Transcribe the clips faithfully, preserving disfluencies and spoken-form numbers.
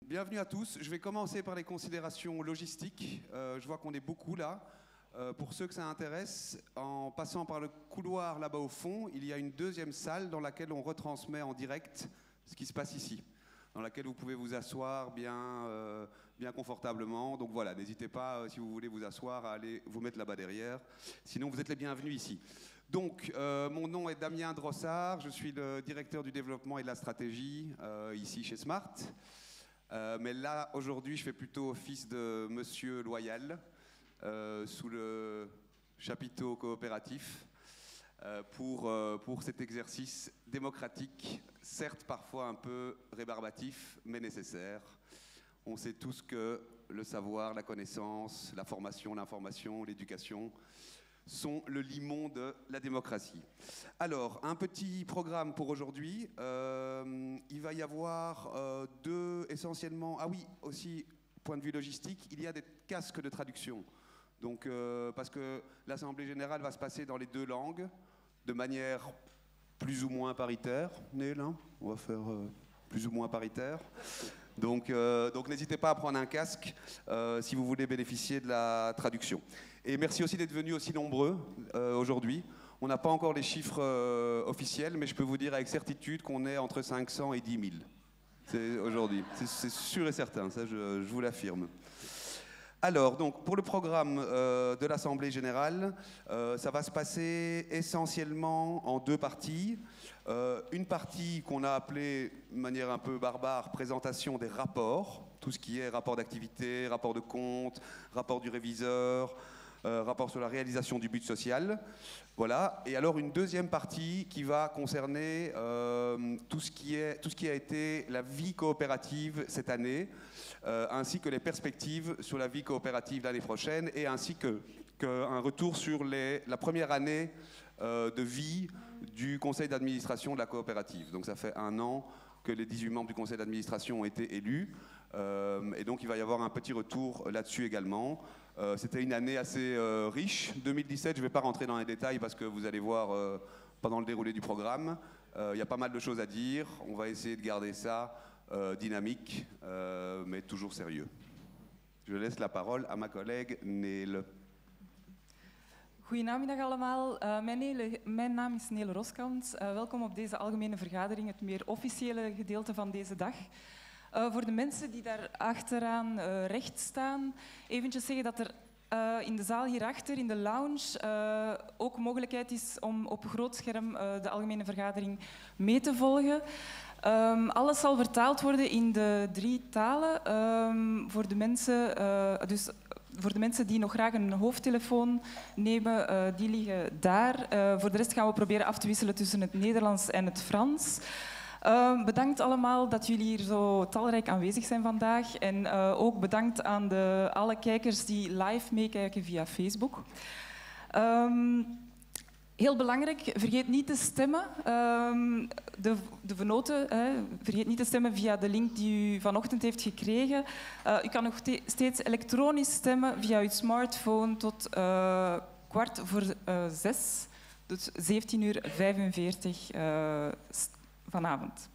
Bienvenue à tous. Je vais commencer par les considérations logistiques. Euh, je vois qu'on est beaucoup là. Euh, pour ceux que ça intéresse, en passant par le couloir là-bas au fond, il y a une deuxième salle dans laquelle on retransmet en direct ce qui se passe ici, dans laquelle vous pouvez vous asseoir bien, euh, bien confortablement. Donc voilà, n'hésitez pas, euh, si vous voulez vous asseoir, à aller vous mettre là-bas derrière. Sinon, vous êtes les bienvenus ici. Donc, euh, mon nom est Damien Drossard, je suis le directeur du développement et de la stratégie euh, ici chez Smart. Euh, mais là, aujourd'hui, je fais plutôt office de monsieur loyal, euh, sous le chapiteau coopératif, euh, pour, euh, pour cet exercice démocratique, certes parfois un peu rébarbatif, mais nécessaire. On sait tous que le savoir, la connaissance, la formation, l'information, l'éducation sont le limon de la démocratie. Alors, un petit programme pour aujourd'hui. Euh, il va y avoir euh, deux, essentiellement... Ah oui, aussi, point de vue logistique, il y a des casques de traduction. Donc, euh, parce que l'Assemblée générale va se passer dans les deux langues, de manière plus ou moins paritaire. Neil, hein, on va faire euh, plus ou moins paritaire. Donc, euh, donc n'hésitez pas à prendre un casque euh, si vous voulez bénéficier de la traduction. Et merci aussi d'être venus aussi nombreux euh, aujourd'hui. On n'a pas encore les chiffres euh, officiels, mais je peux vous dire avec certitude qu'on est entre cinq cents et dix mille aujourd'hui. C'est sûr et certain, ça je, je vous l'affirme. Alors, donc, pour le programme euh, de l'Assemblée générale, euh, ça va se passer essentiellement en deux parties. Euh, une partie qu'on a appelée, de manière un peu barbare, présentation des rapports, tout ce qui est rapport d'activité, rapport de compte, rapport du réviseur, euh, rapport sur la réalisation du but social. Voilà. Et alors une deuxième partie qui va concerner euh, tout ce qui est, tout ce qui a été la vie coopérative cette année, euh, ainsi que les perspectives sur la vie coopérative l'année prochaine, et ainsi que, que un retour sur les, la première année euh, de vie du conseil d'administration de la coopérative. Donc ça fait un an que les dix-huit membres du conseil d'administration ont été élus, euh, et donc il va y avoir un petit retour là-dessus également. Euh, C'était une année assez euh, riche. deux mille dix-sept, je ne vais pas rentrer dans les détails parce que vous allez voir euh, pendant le déroulé du programme. Euh, il y a pas mal de choses à dire. On va essayer de garder ça euh, dynamique, euh, mais toujours sérieux. Je laisse la parole à ma collègue Nele. Goedenamiddag allemaal. Uh, mijn, Nele, mijn naam is Nele Roskant. Uh, welkom op deze algemene vergadering, het meer officiële gedeelte van deze dag. Uh, voor de mensen die daar achteraan uh, recht staan, eventjes zeggen dat er uh, in de zaal hierachter, in de lounge, uh, ook mogelijkheid is om op groot scherm uh, de algemene vergadering mee te volgen. Um, alles zal vertaald worden in de drie talen. Um, voor de mensen, uh, dus voor de mensen die nog graag een hoofdtelefoon nemen, uh, die liggen daar. Uh, voor de rest gaan we proberen af te wisselen tussen het Nederlands en het Frans. Uh, bedankt allemaal dat jullie hier zo talrijk aanwezig zijn vandaag. En uh, ook bedankt aan de, alle kijkers die live meekijken via Facebook. Um, heel belangrijk, vergeet niet te stemmen. Um, de, de vernoten, hè, vergeet niet te stemmen via de link die u vanochtend heeft gekregen. Uh, u kan nog steeds elektronisch stemmen via uw smartphone tot uh, kwart voor uh, zes. Dus zeventien uur vijfenveertig uh, vanavond.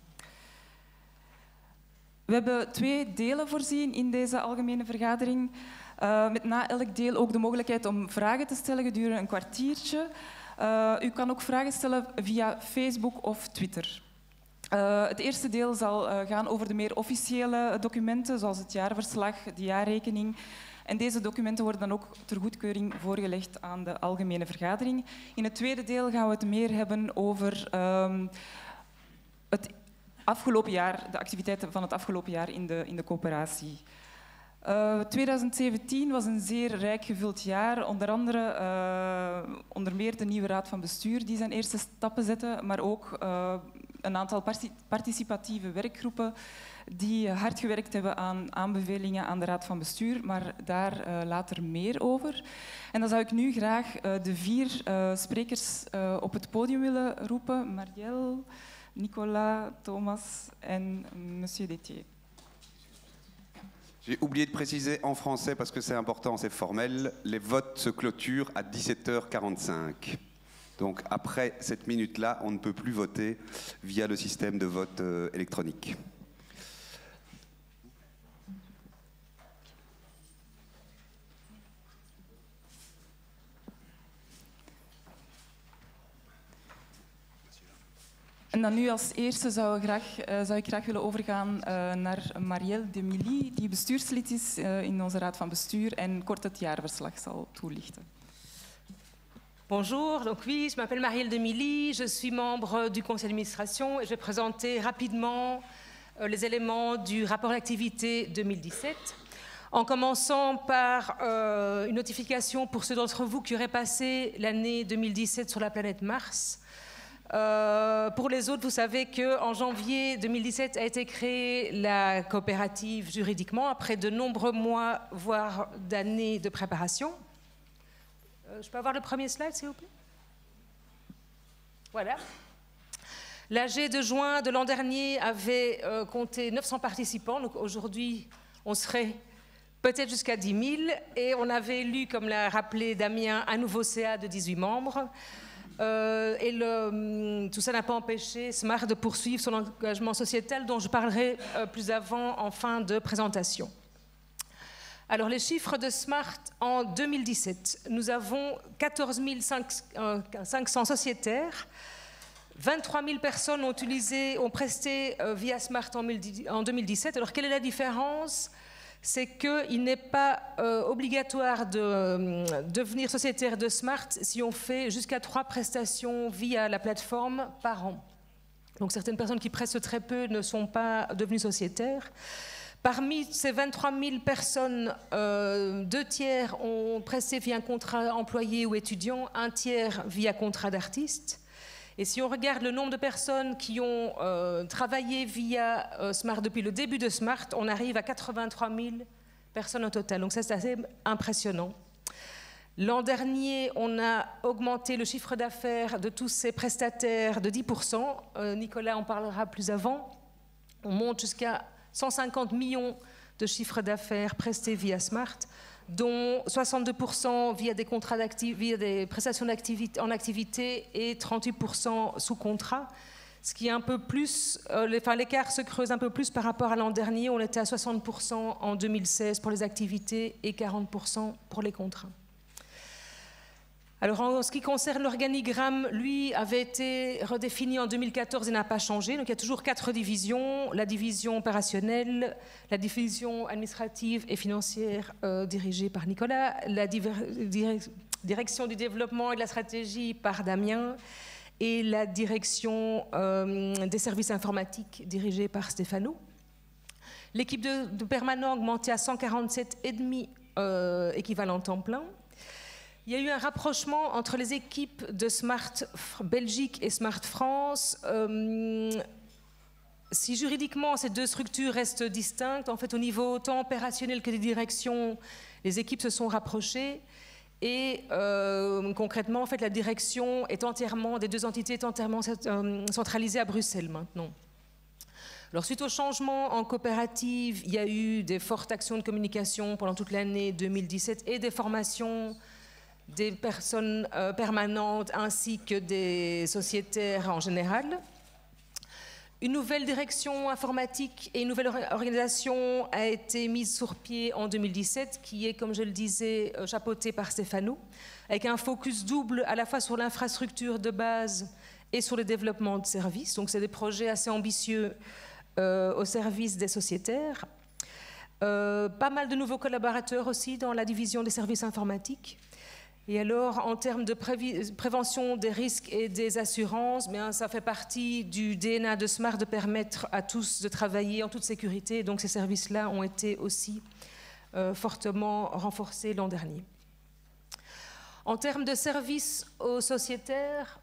We hebben twee delen voorzien in deze algemene vergadering. Uh, met na elk deel ook de mogelijkheid om vragen te stellen gedurende een kwartiertje. Uh, u kan ook vragen stellen via Facebook of Twitter. Uh, het eerste deel zal uh, gaan over de meer officiële documenten, zoals het jaarverslag, de jaarrekening. En deze documenten worden dan ook ter goedkeuring voorgelegd aan de algemene vergadering. In het tweede deel gaan we het meer hebben over um, het afgelopen jaar, de activiteiten van het afgelopen jaar in de, in de coöperatie. Uh, twintig zeventien was een zeer rijk gevuld jaar, onder andere uh, onder meer de nieuwe raad van bestuur die zijn eerste stappen zette, maar ook uh, een aantal participatieve werkgroepen die hard gewerkt hebben aan aanbevelingen aan de raad van bestuur, maar daar uh, later meer over. En dan zou ik nu graag uh, de vier uh, sprekers uh, op het podium willen roepen, Marielle, Nicolas, Thomas en monsieur Détier. J'ai oublié de préciser en français, parce que c'est important, c'est formel, les votes se clôturent à dix-sept heures quarante-cinq. Donc après cette minute-là, on ne peut plus voter via le système de vote euh, électronique. dan nu als eerste zou, graag, uh, zou ik graag willen overgaan uh, naar Marielle de Milly, die bestuurslid is uh, in onze raad van bestuur en kort het jaarverslag zal toelichten. Bonjour, donc oui, je m'appelle Marielle de Milly, je suis membre du conseil d'administration et je vais présenter rapidement euh, les éléments du rapport d'activité deux mille dix-sept. En commençant par euh, une notification pour ceux d'entre vous qui auraient passé l'année deux mille dix-sept sur la planète Mars. Euh, pour les autres, vous savez qu'en janvier deux mille dix-sept a été créée la coopérative juridiquement après de nombreux mois, voire d'années de préparation. Euh, je peux avoir le premier slide, s'il vous plaît? Voilà. L'A G de juin de l'an dernier avait euh, compté neuf cents participants, donc aujourd'hui on serait peut-être jusqu'à dix mille, et on avait élu, comme l'a rappelé Damien, un nouveau C A de dix-huit membres. Euh, et le, tout ça n'a pas empêché Smart de poursuivre son engagement sociétal, dont je parlerai euh, plus avant en fin de présentation. Alors, les chiffres de Smart en deux mille dix-sept. Nous avons quatorze mille cinq cents sociétaires. vingt-trois mille personnes ont, utilisé, ont presté euh, via Smart en, en deux mille dix-sept. Alors, quelle est la différence? C'est qu'il n'est pas euh, obligatoire de euh, devenir sociétaire de Smart si on fait jusqu'à trois prestations via la plateforme par an. Donc certaines personnes qui prestent très peu ne sont pas devenues sociétaires. Parmi ces vingt-trois mille personnes, euh, deux tiers ont presté via un contrat employé ou étudiant, un tiers via contrat d'artiste. Et si on regarde le nombre de personnes qui ont euh, travaillé via euh, Smart depuis le début de Smart, on arrive à quatre-vingt-trois mille personnes au total. Donc ça, c'est assez impressionnant. L'an dernier, on a augmenté le chiffre d'affaires de tous ces prestataires de dix pour cent. Euh, Nicolas en parlera plus avant. On monte jusqu'à cent cinquante millions de chiffre d'affaires prestés via Smart, dont soixante-deux pour cent via des contrats via des prestations d'activité en activité et trente-huit pour cent sous contrat, ce qui est un peu plus, euh, les, enfin, l'écart se creuse un peu plus par rapport à l'an dernier. On était à soixante pour cent en deux mille seize pour les activités et quarante pour cent pour les contrats. Alors, en ce qui concerne l'organigramme, lui avait été redéfini en deux mille quatorze et n'a pas changé. Donc, il y a toujours quatre divisions. La division opérationnelle, la division administrative et financière euh, dirigée par Nicolas, la direc direction du développement et de la stratégie par Damien et la direction euh, des services informatiques dirigée par Stéphano. L'équipe de, de permanents a augmenté à cent quarante-sept virgule cinq euh, équivalents temps plein. Il y a eu un rapprochement entre les équipes de Smart Belgique et Smart France. Euh, si juridiquement ces deux structures restent distinctes, en fait au niveau tant opérationnel que des directions, les équipes se sont rapprochées et euh, concrètement en fait la direction est entièrement, des deux entités est entièrement euh, centralisée à Bruxelles maintenant. Alors suite au changement en coopérative, il y a eu des fortes actions de communication pendant toute l'année deux mille dix-sept et des formations des personnes euh, permanentes ainsi que des sociétaires en général. Une nouvelle direction informatique et une nouvelle organisation a été mise sur pied en deux mille dix-sept, qui est, comme je le disais, chapeautée par Stéphano, avec un focus double à la fois sur l'infrastructure de base et sur le développement de services. Donc c'est des projets assez ambitieux euh, au service des sociétaires. Euh, pas mal de nouveaux collaborateurs aussi dans la division des services informatiques. Et alors, en termes de prévention des risques et des assurances, bien, ça fait partie du D N A de Smart de permettre à tous de travailler en toute sécurité. Donc, ces services-là ont été aussi euh, fortement renforcés l'an dernier. En termes de services aux sociétaires,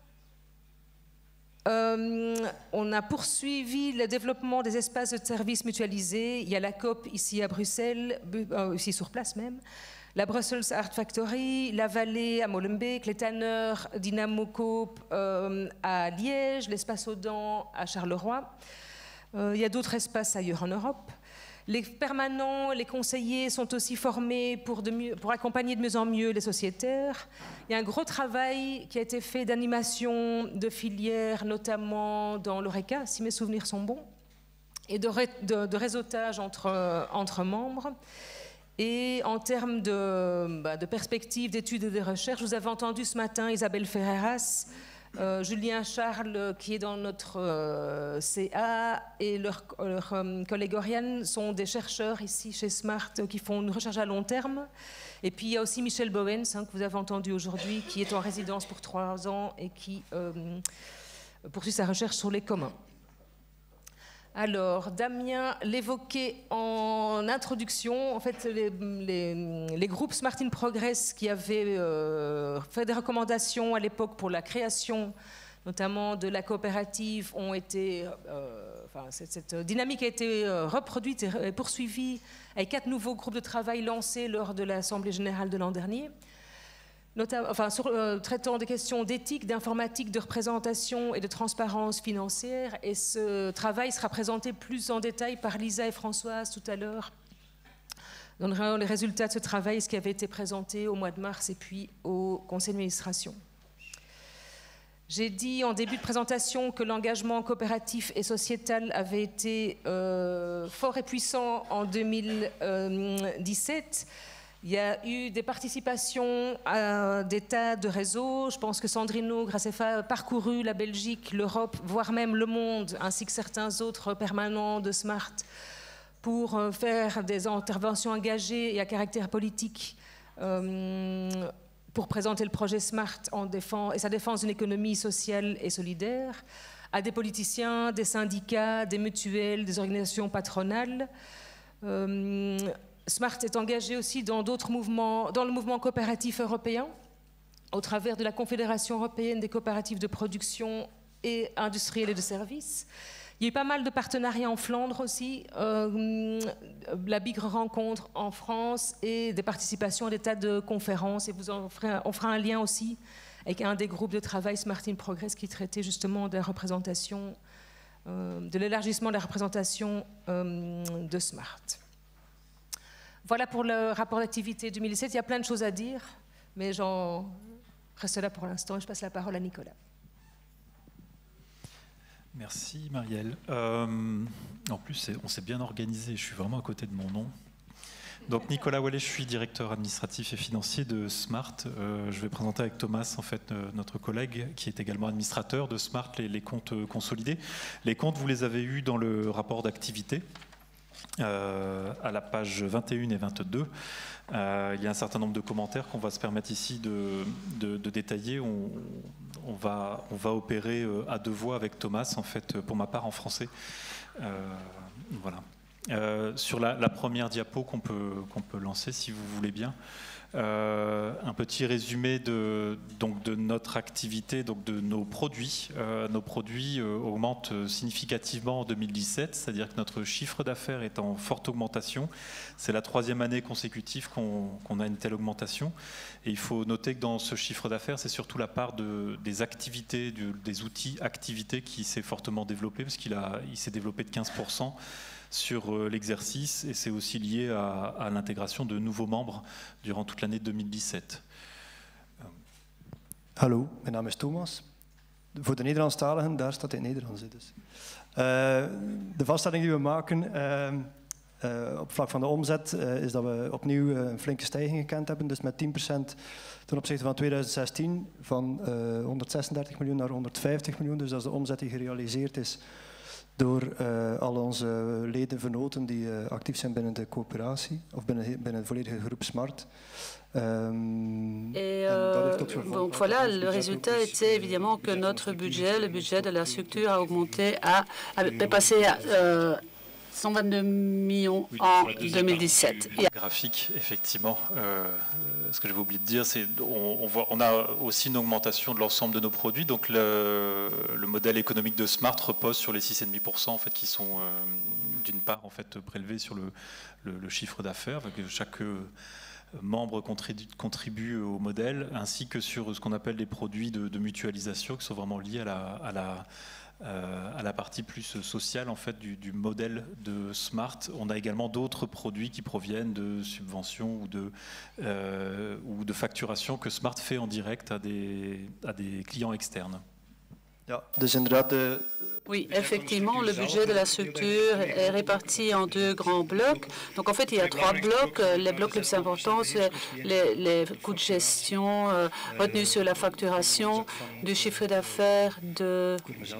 euh, on a poursuivi le développement des espaces de services mutualisés. Il y a la COP ici à Bruxelles, euh, ici sur place même. La Brussels Art Factory, la Vallée à Molenbeek, les Tanneurs Dynamo Coop euh, à Liège, l'espace Audan à Charleroi. Euh, il y a d'autres espaces ailleurs en Europe. Les permanents, les conseillers sont aussi formés pour, de mieux, pour accompagner de mieux en mieux les sociétaires. Il y a un gros travail qui a été fait d'animation de filières, notamment dans l'Oreca, si mes souvenirs sont bons, et de, ré, de, de réseautage entre, entre membres. Et en termes de, bah, de perspectives, d'études et de recherches, vous avez entendu ce matin Isabelle Ferreras Euh, Julien Charles, qui est dans notre euh, C A, et leur, leur euh, collègue Oriane sont des chercheurs ici chez Smart euh, qui font une recherche à long terme. Et puis il y a aussi Michel Bowens, hein, que vous avez entendu aujourd'hui, qui est en résidence pour trois ans et qui euh, poursuit sa recherche sur les communs. Alors, Damien l'évoquait en introduction. En fait, les, les, les groupes Smart in Progress qui avaient euh, fait des recommandations à l'époque pour la création, notamment de la coopérative, ont été, euh, enfin, cette, cette dynamique a été euh, reproduite et poursuivie avec quatre nouveaux groupes de travail lancés lors de l'Assemblée générale de l'an dernier. Notamment, enfin, sur, euh, traitant des questions d'éthique, d'informatique, de représentation et de transparence financière. Et ce travail sera présenté plus en détail par Lisa et Françoise tout à l'heure. On donnera les résultats de ce travail, ce qui avait été présenté au mois de mars et puis au conseil d'administration. J'ai dit en début de présentation que l'engagement coopératif et sociétal avait été euh, fort et puissant en deux mille dix-sept. Il y a eu des participations à des tas de réseaux. Je pense que Sandrino Graceffa a parcouru la Belgique, l'Europe, voire même le monde, ainsi que certains autres permanents de Smart, pour faire des interventions engagées et à caractère politique euh, pour présenter le projet Smart en défense, et sa défense d'une économie sociale et solidaire, à des politiciens, des syndicats, des mutuelles, des organisations patronales. Euh, Smart est engagé aussi dans d'autres mouvements, dans le mouvement coopératif européen, au travers de la Confédération européenne des coopératives de production et industrielles et de services. Il y a eu pas mal de partenariats en Flandre aussi, euh, la Bigre Rencontre en France et des participations à des tas de conférences. Et vous en ferez, on fera un lien aussi avec un des groupes de travail Smart in Progress qui traitait justement de la représentation, euh, de l'élargissement de la représentation euh, de Smart. Voilà pour le rapport d'activité deux mille dix-sept. Il y a plein de choses à dire, mais j'en reste là pour l'instant et je passe la parole à Nicolas. Merci Marielle. Euh, en plus, on s'est bien organisé, je suis vraiment à côté de mon nom. Donc Nicolas Wallet, je suis directeur administratif et financier de Smart. Euh, je vais présenter avec Thomas, en fait, euh, notre collègue, qui est également administrateur de Smart, les, les comptes consolidés. Les comptes, vous les avez eus dans le rapport d'activité. Euh, à la page vingt et un et vingt-deux, euh, il y a un certain nombre de commentaires qu'on va se permettre ici de, de, de détailler. On, on, va, on va opérer à deux voix avec Thomas, en fait, pour ma part en français. Euh, voilà. Euh, sur la, la première diapo qu'on peut, qu'on peut lancer, si vous voulez bien. Euh, un petit résumé de, donc de notre activité, donc de nos produits. Euh, nos produits euh, augmentent significativement en deux mille dix-sept, c'est-à-dire que notre chiffre d'affaires est en forte augmentation. C'est la troisième année consécutive qu'on qu'on a une telle augmentation. Et il faut noter que dans ce chiffre d'affaires, c'est surtout la part de, des activités, de, des outils activités qui s'est fortement développé, parce qu'il a, il s'est développé de quinze pour cent. Sur l'exercice, et c'est aussi lié à, à l'intégration de nouveaux membres durant toute l'année deux mille dix-sept. Hallo, mijn naam is Thomas. Voor de Nederlandstaligen, daar staat het Nederlands. Dus. Uh, de vaststelling die we maken uh, uh, op vlak van de omzet uh, is dat we opnieuw uh, een flinke stijging gekend hebben. Dus met tien procent ten opzichte van tweeduizend zestien, van uh, honderdzesendertig miljoen naar honderdvijftig miljoen. Dus dat is de omzet die gerealiseerd is door uh, al onze leden, vernoten die uh, actief zijn binnen de coöperatie, of binnen, binnen het volledige groep Smart. Um, Et euh, donc voilà, le résultat était évidemment que notre budget, le budget de la structure a augmenté, à, a passé à euh, cent vingt-deux millions en deux mille dix-sept. Le graphique, effectivement, euh, ce que j'avais oublié de dire, c'est on, on, voit, on a aussi une augmentation de l'ensemble de nos produits. Donc le, le modèle économique de Smart repose sur les six virgule cinq pour cent en fait, qui sont euh, d'une part en fait, prélevés sur le, le, le chiffre d'affaires. Chaque euh, membre contribue, contribue au modèle, ainsi que sur ce qu'on appelle les produits de, de mutualisation, qui sont vraiment liés à la... À la Euh, à la partie plus sociale en fait, du, du modèle de Smart. On a également d'autres produits qui proviennent de subventions ou de, euh, ou de facturation que Smart fait en direct à des, à des clients externes. Ja, dus inderdaad de... Oui, effectivement, le budget de la structure est réparti en deux grands blocs. Donc, en fait, il y a trois blocs. Les blocs les plus importants, c'est les, les coûts de gestion euh, retenus sur la facturation, du chiffre d'affaires de...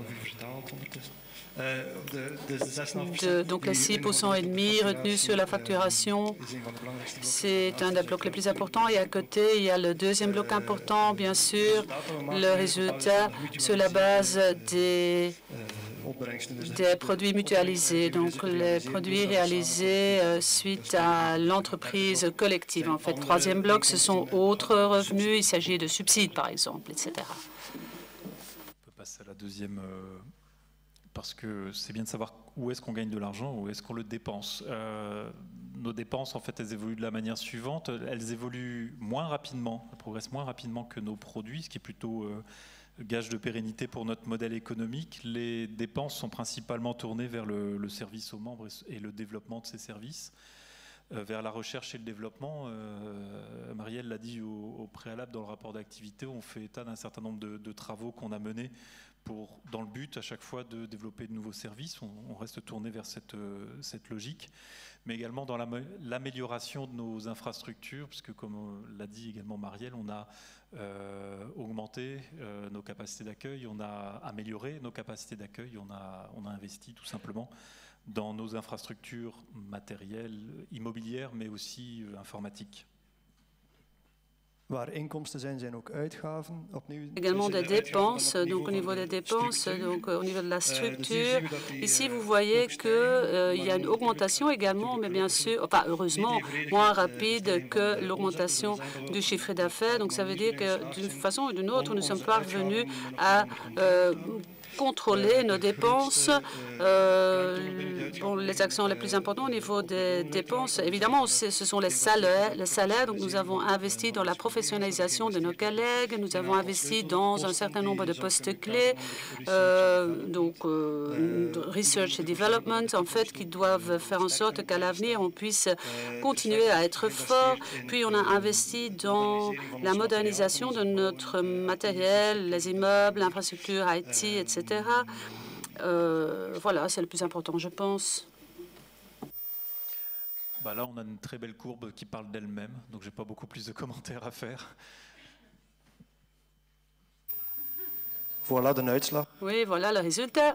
De, donc les six pour cent et demi retenus sur la facturation, c'est un des blocs les plus importants. Et à côté, il y a le deuxième bloc important, bien sûr, le résultat sur la base des, des produits mutualisés, donc les produits réalisés euh, suite à l'entreprise collective. En fait, troisième bloc, ce sont autres revenus, il s'agit de subsides, par exemple, et cetera. On peut passer à la deuxième... Euh... Parce que c'est bien de savoir où est-ce qu'on gagne de l'argent, où est-ce qu'on le dépense. Euh, nos dépenses, en fait, elles évoluent de la manière suivante. Elles évoluent moins rapidement, elles progressent moins rapidement que nos produits, ce qui est plutôt euh, gage de pérennité pour notre modèle économique. Les dépenses sont principalement tournées vers le, le service aux membres et le développement de ces services. Euh, vers la recherche et le développement, euh, Marielle l'a dit au, au préalable dans le rapport d'activité, on fait état d'un certain nombre de, de travaux qu'on a menés pour, dans le but à chaque fois de développer de nouveaux services. On, on reste tourné vers cette, euh, cette logique, mais également dans l'amélioration de nos infrastructures, puisque comme l'a dit également Marielle, on a euh, augmenté euh, nos capacités d'accueil, on a amélioré nos capacités d'accueil, on a, on a investi tout simplement dans nos infrastructures matérielles, immobilières, mais aussi euh, informatiques. Également des dépenses, donc au niveau des dépenses, donc au niveau de la structure. Ici, vous voyez qu'il euh, y a une augmentation également, mais bien sûr, enfin heureusement, moins rapide que l'augmentation du chiffre d'affaires. Donc ça veut dire que d'une façon ou d'une autre, nous sommes parvenus à euh, contrôler nos dépenses. Euh, bon, les actions les plus importantes au niveau des dépenses, évidemment, ce sont les salaires, les salaires. Donc, nous avons investi dans la professionnalisation de nos collègues. Nous avons investi dans un certain nombre de postes clés, euh, donc euh, research et development, en fait, qui doivent faire en sorte qu'à l'avenir, on puisse continuer à être fort. Puis, on a investi dans la modernisation de notre matériel, les immeubles, l'infrastructure I T, et cetera. Euh, voilà, c'est le plus important, je pense. Bah là, on a une très belle courbe qui parle d'elle-même, donc je n'ai pas beaucoup plus de commentaires à faire. Voilà de uitslag. Oui, voilà le résultat.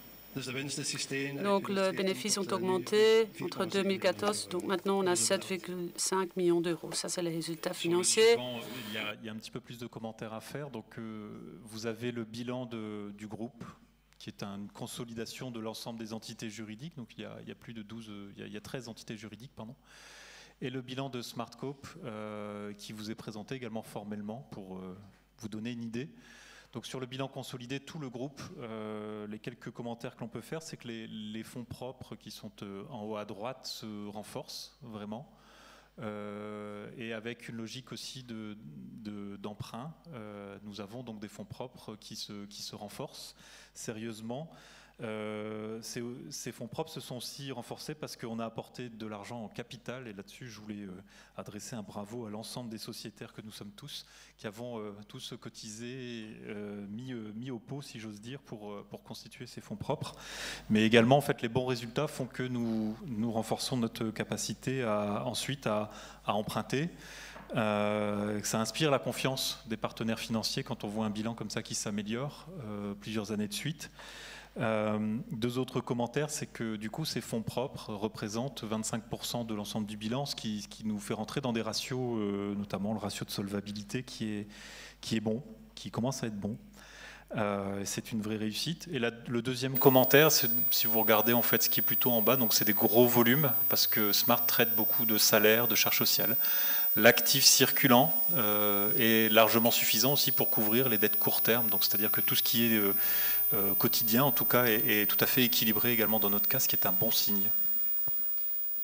Donc, les bénéfices ont augmenté entre deux mille quatorze, donc maintenant on a sept virgule cinq millions d'euros. Ça, c'est les résultats financiers. Il y, a, il y a un petit peu plus de commentaires à faire. Donc, euh, vous avez le bilan de, du groupe, qui est une consolidation de l'ensemble des entités juridiques. Donc, il y a, il y a plus de douze, il y a, il y a treize entités juridiques, pardon. Et le bilan de SmartCoop, euh, qui vous est présenté également formellement pour euh, vous donner une idée. Donc sur le bilan consolidé, tout le groupe, euh, les quelques commentaires que l'on peut faire, c'est que les, les fonds propres qui sont euh, en haut à droite se renforcent vraiment. Euh, et avec une logique aussi de, de, d'emprunt, euh, nous avons donc des fonds propres qui se, qui se renforcent sérieusement. Euh, ces, ces fonds propres se sont aussi renforcés parce qu'on a apporté de l'argent en capital, et là-dessus je voulais euh, adresser un bravo à l'ensemble des sociétaires que nous sommes tous, qui avons euh, tous cotisé, euh, mis, euh, mis au pot, si j'ose dire, pour, euh, pour constituer ces fonds propres. Mais également, en fait, les bons résultats font que nous, nous renforçons notre capacité à, ensuite à, à emprunter. Euh, ça inspire la confiance des partenaires financiers quand on voit un bilan comme ça qui s'améliore euh, plusieurs années de suite. Euh, deux autres commentaires, c'est que du coup ces fonds propres représentent vingt-cinq pour cent de l'ensemble du bilan, ce qui, ce qui nous fait rentrer dans des ratios, euh, notamment le ratio de solvabilité qui est, qui est bon, qui commence à être bon. Euh, c'est une vraie réussite. Et là, le deuxième commentaire, c'est, si vous regardez en fait ce qui est plutôt en bas, donc c'est des gros volumes, parce que Smart traite beaucoup de salaires, de charges sociales. L'actif circulant euh, est largement suffisant aussi pour couvrir les dettes court terme, donc c'est-à-dire que tout ce qui est euh, euh, quotidien, en tout cas, est, est tout à fait équilibré également dans notre cas, ce qui est un bon signe.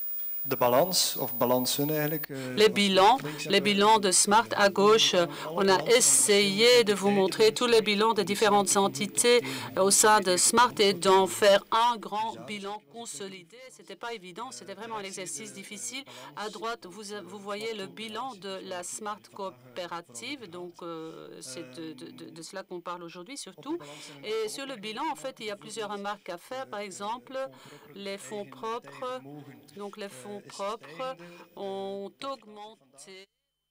de balans, of balansen eigenlijk. Uh, les bilans, les bilans de Smart à gauche. On a essayé de vous montrer tous les bilans des différentes entités au sein de Smart et d'en faire un grand bilan consolidé. Ce n'était pas évident, c'était vraiment un exercice difficile. À droite, vous, vous voyez le bilan de la Smart coopérative, donc euh, c'est de, de, de, de cela qu'on parle aujourd'hui surtout. Et sur le bilan, en fait, il y a plusieurs remarques à faire. Par exemple, les fonds propres, donc les fonds propres ont augmenté,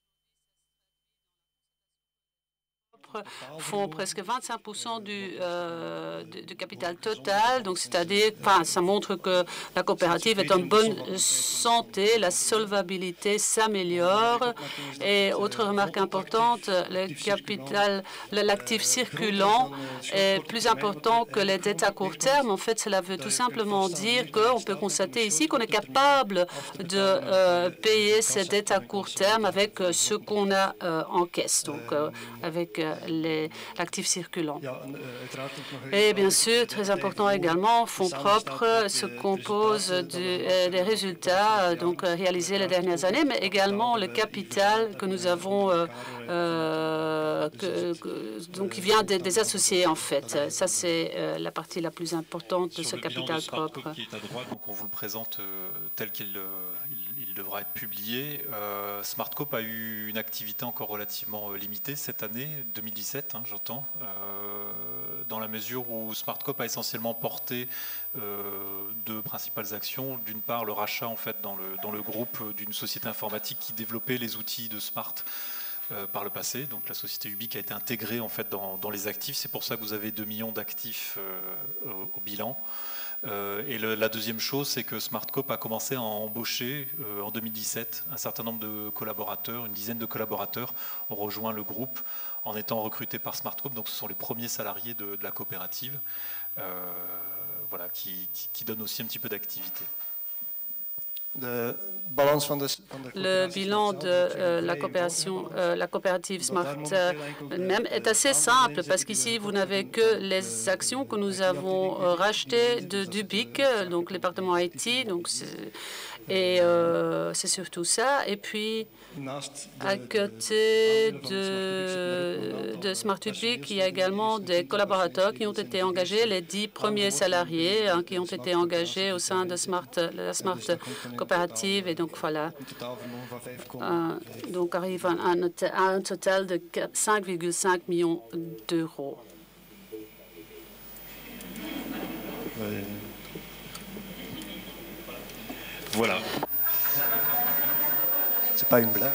font presque vingt-cinq pour cent du, euh, du, du capital total. Donc, c'est-à-dire, enfin, ça montre que la coopérative est en bonne santé, la solvabilité s'améliore. Et autre remarque importante, le capital, l'actif circulant est plus important que les dettes à court terme. En fait, cela veut tout simplement dire qu'on peut constater ici qu'on est capable de euh, payer ces dettes à court terme avec ce qu'on a euh, en caisse, donc euh, avec euh, l'actif circulant. Et bien sûr, très important également, fonds propres se composent de, euh, des résultats donc réalisés les dernières années, mais également le capital que nous avons, euh, euh, que, que, donc qui vient des, des associés en fait. Ça, c'est euh, la partie la plus importante de ce capital propre. Qui est à droite, donc on vous le présente euh, tel qu'il euh, il, il devra être publié. Euh, SmartCoop a eu une activité encore relativement limitée cette année, deux mille dix-sept, hein, j'entends, euh, dans la mesure où SmartCoop a essentiellement porté euh, deux principales actions. D'une part, le rachat en fait dans le, dans le groupe d'une société informatique qui développait les outils de Smart euh, par le passé. Donc la société Ubique a été intégrée en fait dans, dans les actifs. C'est pour ça que vous avez deux millions d'actifs euh, au, au bilan. Euh, et le, la deuxième chose, c'est que SmartCoop a commencé à embaucher euh, en deux mille dix-sept un certain nombre de collaborateurs, une dizaine de collaborateurs ont rejoint le groupe en étant recrutés par SmartCoop. Donc ce sont les premiers salariés de, de la coopérative, euh, voilà, qui, qui, qui donnent aussi un petit peu d'activité. De balans van de, van de le bilan de euh, la coopération, euh, la coopérative Smart euh, même est assez simple parce qu'ici vous n'avez que les actions que nous avons euh, rachetées de d'Ubique, donc le département I T, donc et euh, c'est surtout ça. Et puis à côté de, de Smart Ubique, il y a également des collaborateurs qui ont été engagés, les dix premiers salariés hein, qui ont été engagés au sein de Smart, la Smart coopérative. Et donc voilà, euh, donc arrive à un, à un total de cinq virgule cinq millions d'euros. Voilà. C'est pas une blague.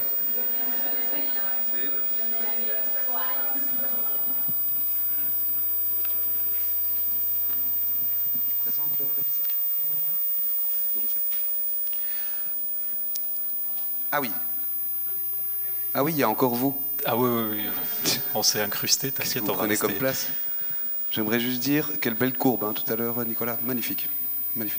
Ah oui. Ah oui, il y a encore vous. Ah oui, oui, oui. On s'est incrusté, t'inquiète, on va prenez rester. comme place. J'aimerais juste dire, quelle belle courbe, hein, tout à l'heure, Nicolas. Magnifique. Magnifique.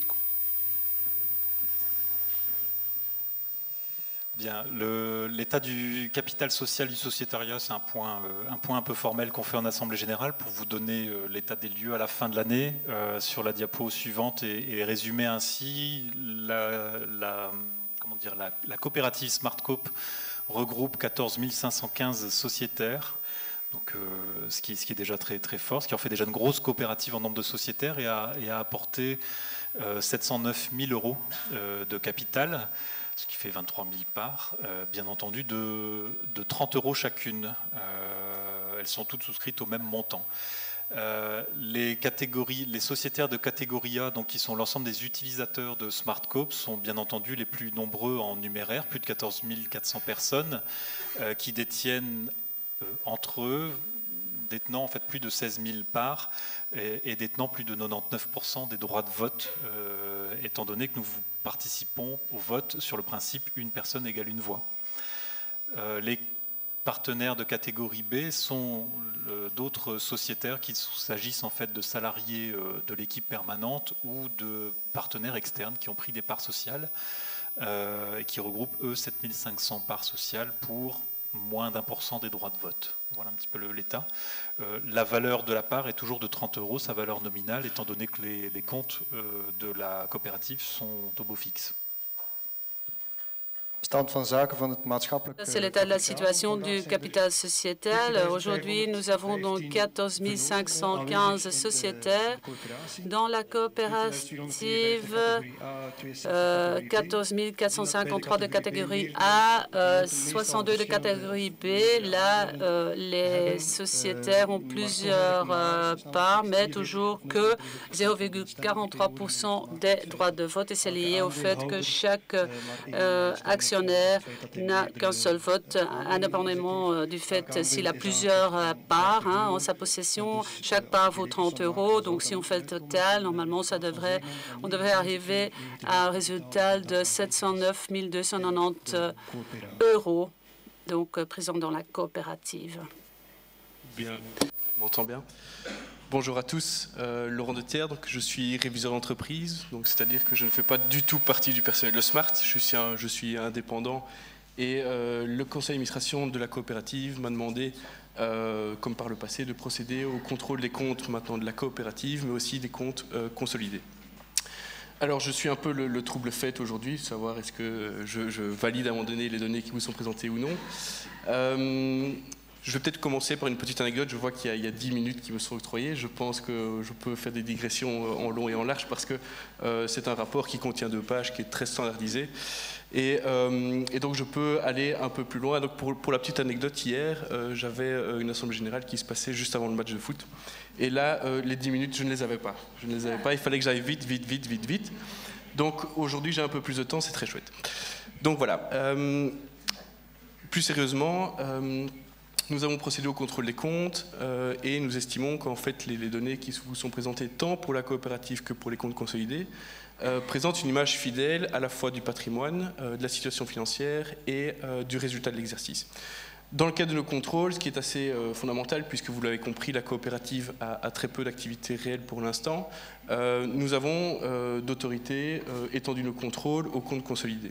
Bien, l'état du capital social du sociétariat, c'est un point, euh, un point un peu formel qu'on fait en Assemblée Générale pour vous donner euh, l'état des lieux à la fin de l'année euh, sur la diapo suivante et, et résumer ainsi la, la, comment dire, la, la coopérative SmartCoop regroupe quatorze mille cinq cent quinze sociétaires, donc, euh, ce, qui, ce qui est déjà très, très fort, ce qui en fait déjà une grosse coopérative en nombre de sociétaires et a, et a apporté euh, sept cent neuf mille euros euh, de capital, ce qui fait vingt-trois mille parts, euh, bien entendu, de, de trente euros chacune. Euh, elles sont toutes souscrites au même montant. Euh, les, catégories, les sociétaires de catégorie A, donc qui sont l'ensemble des utilisateurs de SmartCoop, sont bien entendu les plus nombreux en numéraire, plus de quatorze mille quatre cents personnes, euh, qui détiennent euh, entre eux, détenant en fait plus de seize mille parts et, et détenant plus de quatre-vingt-dix-neuf pour cent des droits de vote, euh, étant donné que nous participons au vote sur le principe une personne égale une voix. Euh, les partenaires de catégorie B sont d'autres sociétaires qu'il s'agisse en fait de salariés euh, de l'équipe permanente ou de partenaires externes qui ont pris des parts sociales euh, et qui regroupent eux sept mille cinq cents parts sociales pour moins d'un pour cent des droits de vote. Voilà un petit peu l'état. Euh, la valeur de la part est toujours de trente euros, sa valeur nominale, étant donné que les, les comptes euh, de la coopérative sont au beau fixe. C'est l'état de la situation du capital sociétal. Aujourd'hui, nous avons donc quatorze mille cinq cent quinze sociétaires. Dans la coopérative, euh, quatorze mille quatre cent cinquante-trois de catégorie A, euh, soixante-deux de catégorie B. Là, euh, les sociétaires ont plusieurs euh, parts, mais toujours que zéro virgule quarante-trois pour cent des droits de vote. Et c'est lié au fait que chaque euh, actionnaire n'a qu'un seul vote, indépendamment du fait s'il a plusieurs parts hein, en sa possession. Chaque part vaut trente euros. Donc, si on fait le total, normalement, ça devrait, on devrait arriver à un résultat de sept cent neuf mille deux cent quatre-vingt-dix euros, donc présents dans la coopérative. Bien, on m'entend bien. Bonjour à tous, euh, Laurent de Thiers, donc je suis réviseur d'entreprise, donc c'est-à-dire que je ne fais pas du tout partie du personnel de Smart, je suis, un, je suis indépendant et euh, le conseil d'administration de la coopérative m'a demandé, euh, comme par le passé, de procéder au contrôle des comptes maintenant de la coopérative, mais aussi des comptes euh, consolidés. Alors je suis un peu le, le trouble fait aujourd'hui, savoir est-ce que je, je valide à un moment donné les données qui vous sont présentées ou non. Euh, Je vais peut-être commencer par une petite anecdote. Je vois qu'il y, y a dix minutes qui me sont octroyées. Je pense que je peux faire des digressions en long et en large parce que euh, c'est un rapport qui contient deux pages, qui est très standardisé. Et, euh, et donc je peux aller un peu plus loin. Donc pour, pour la petite anecdote, hier, euh, j'avais une assemblée générale qui se passait juste avant le match de foot. Et là, euh, les dix minutes, je ne les avais pas. Je ne les avais pas. Il fallait que j'aille vite, vite, vite, vite, vite. Donc aujourd'hui, j'ai un peu plus de temps. C'est très chouette. Donc voilà. Euh, plus sérieusement... Euh, Nous avons procédé au contrôle des comptes euh, et nous estimons qu'en fait les, les données qui vous sont présentées tant pour la coopérative que pour les comptes consolidés euh, présentent une image fidèle à la fois du patrimoine, euh, de la situation financière et euh, du résultat de l'exercice. Dans le cadre de nos contrôles, ce qui est assez euh, fondamental, puisque vous l'avez compris, la coopérative a, a très peu d'activités réelles pour l'instant, euh, nous avons euh, d'autorité euh, étendu nos contrôles aux comptes consolidés.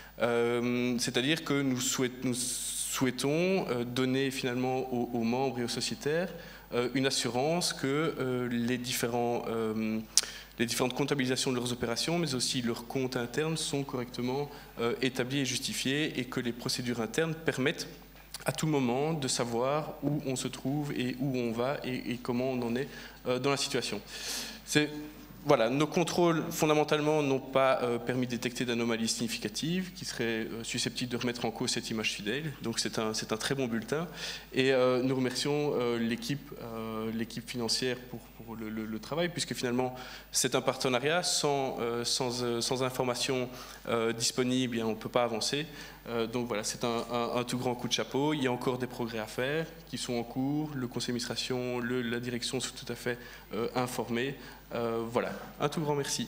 Euh, C'est-à-dire que nous souhaitons... Nous souhaitons donner finalement aux, aux membres et aux sociétaires euh, une assurance que euh, les, différents, euh, les différentes comptabilisations de leurs opérations, mais aussi leurs comptes internes sont correctement euh, établis et justifiés et que les procédures internes permettent à tout moment de savoir où on se trouve et où on va et, et comment on en est euh, dans la situation. C'est... Voilà, nos contrôles, fondamentalement, n'ont pas euh, permis de détecter d'anomalies significatives qui seraient euh, susceptibles de remettre en cause cette image fidèle. Donc c'est un, c'est un très bon bulletin. Et euh, nous remercions euh, l'équipe euh, l'équipe financière pour, pour le, le, le travail, puisque finalement, c'est un partenariat. Sans, euh, sans, euh, sans information euh, disponible, on ne peut pas avancer. Euh, donc voilà, c'est un, un, un tout grand coup de chapeau. Il y a encore des progrès à faire qui sont en cours. Le conseil d'administration, le, la direction sont tout à fait euh, informés. Euh, voilà, un tout grand merci.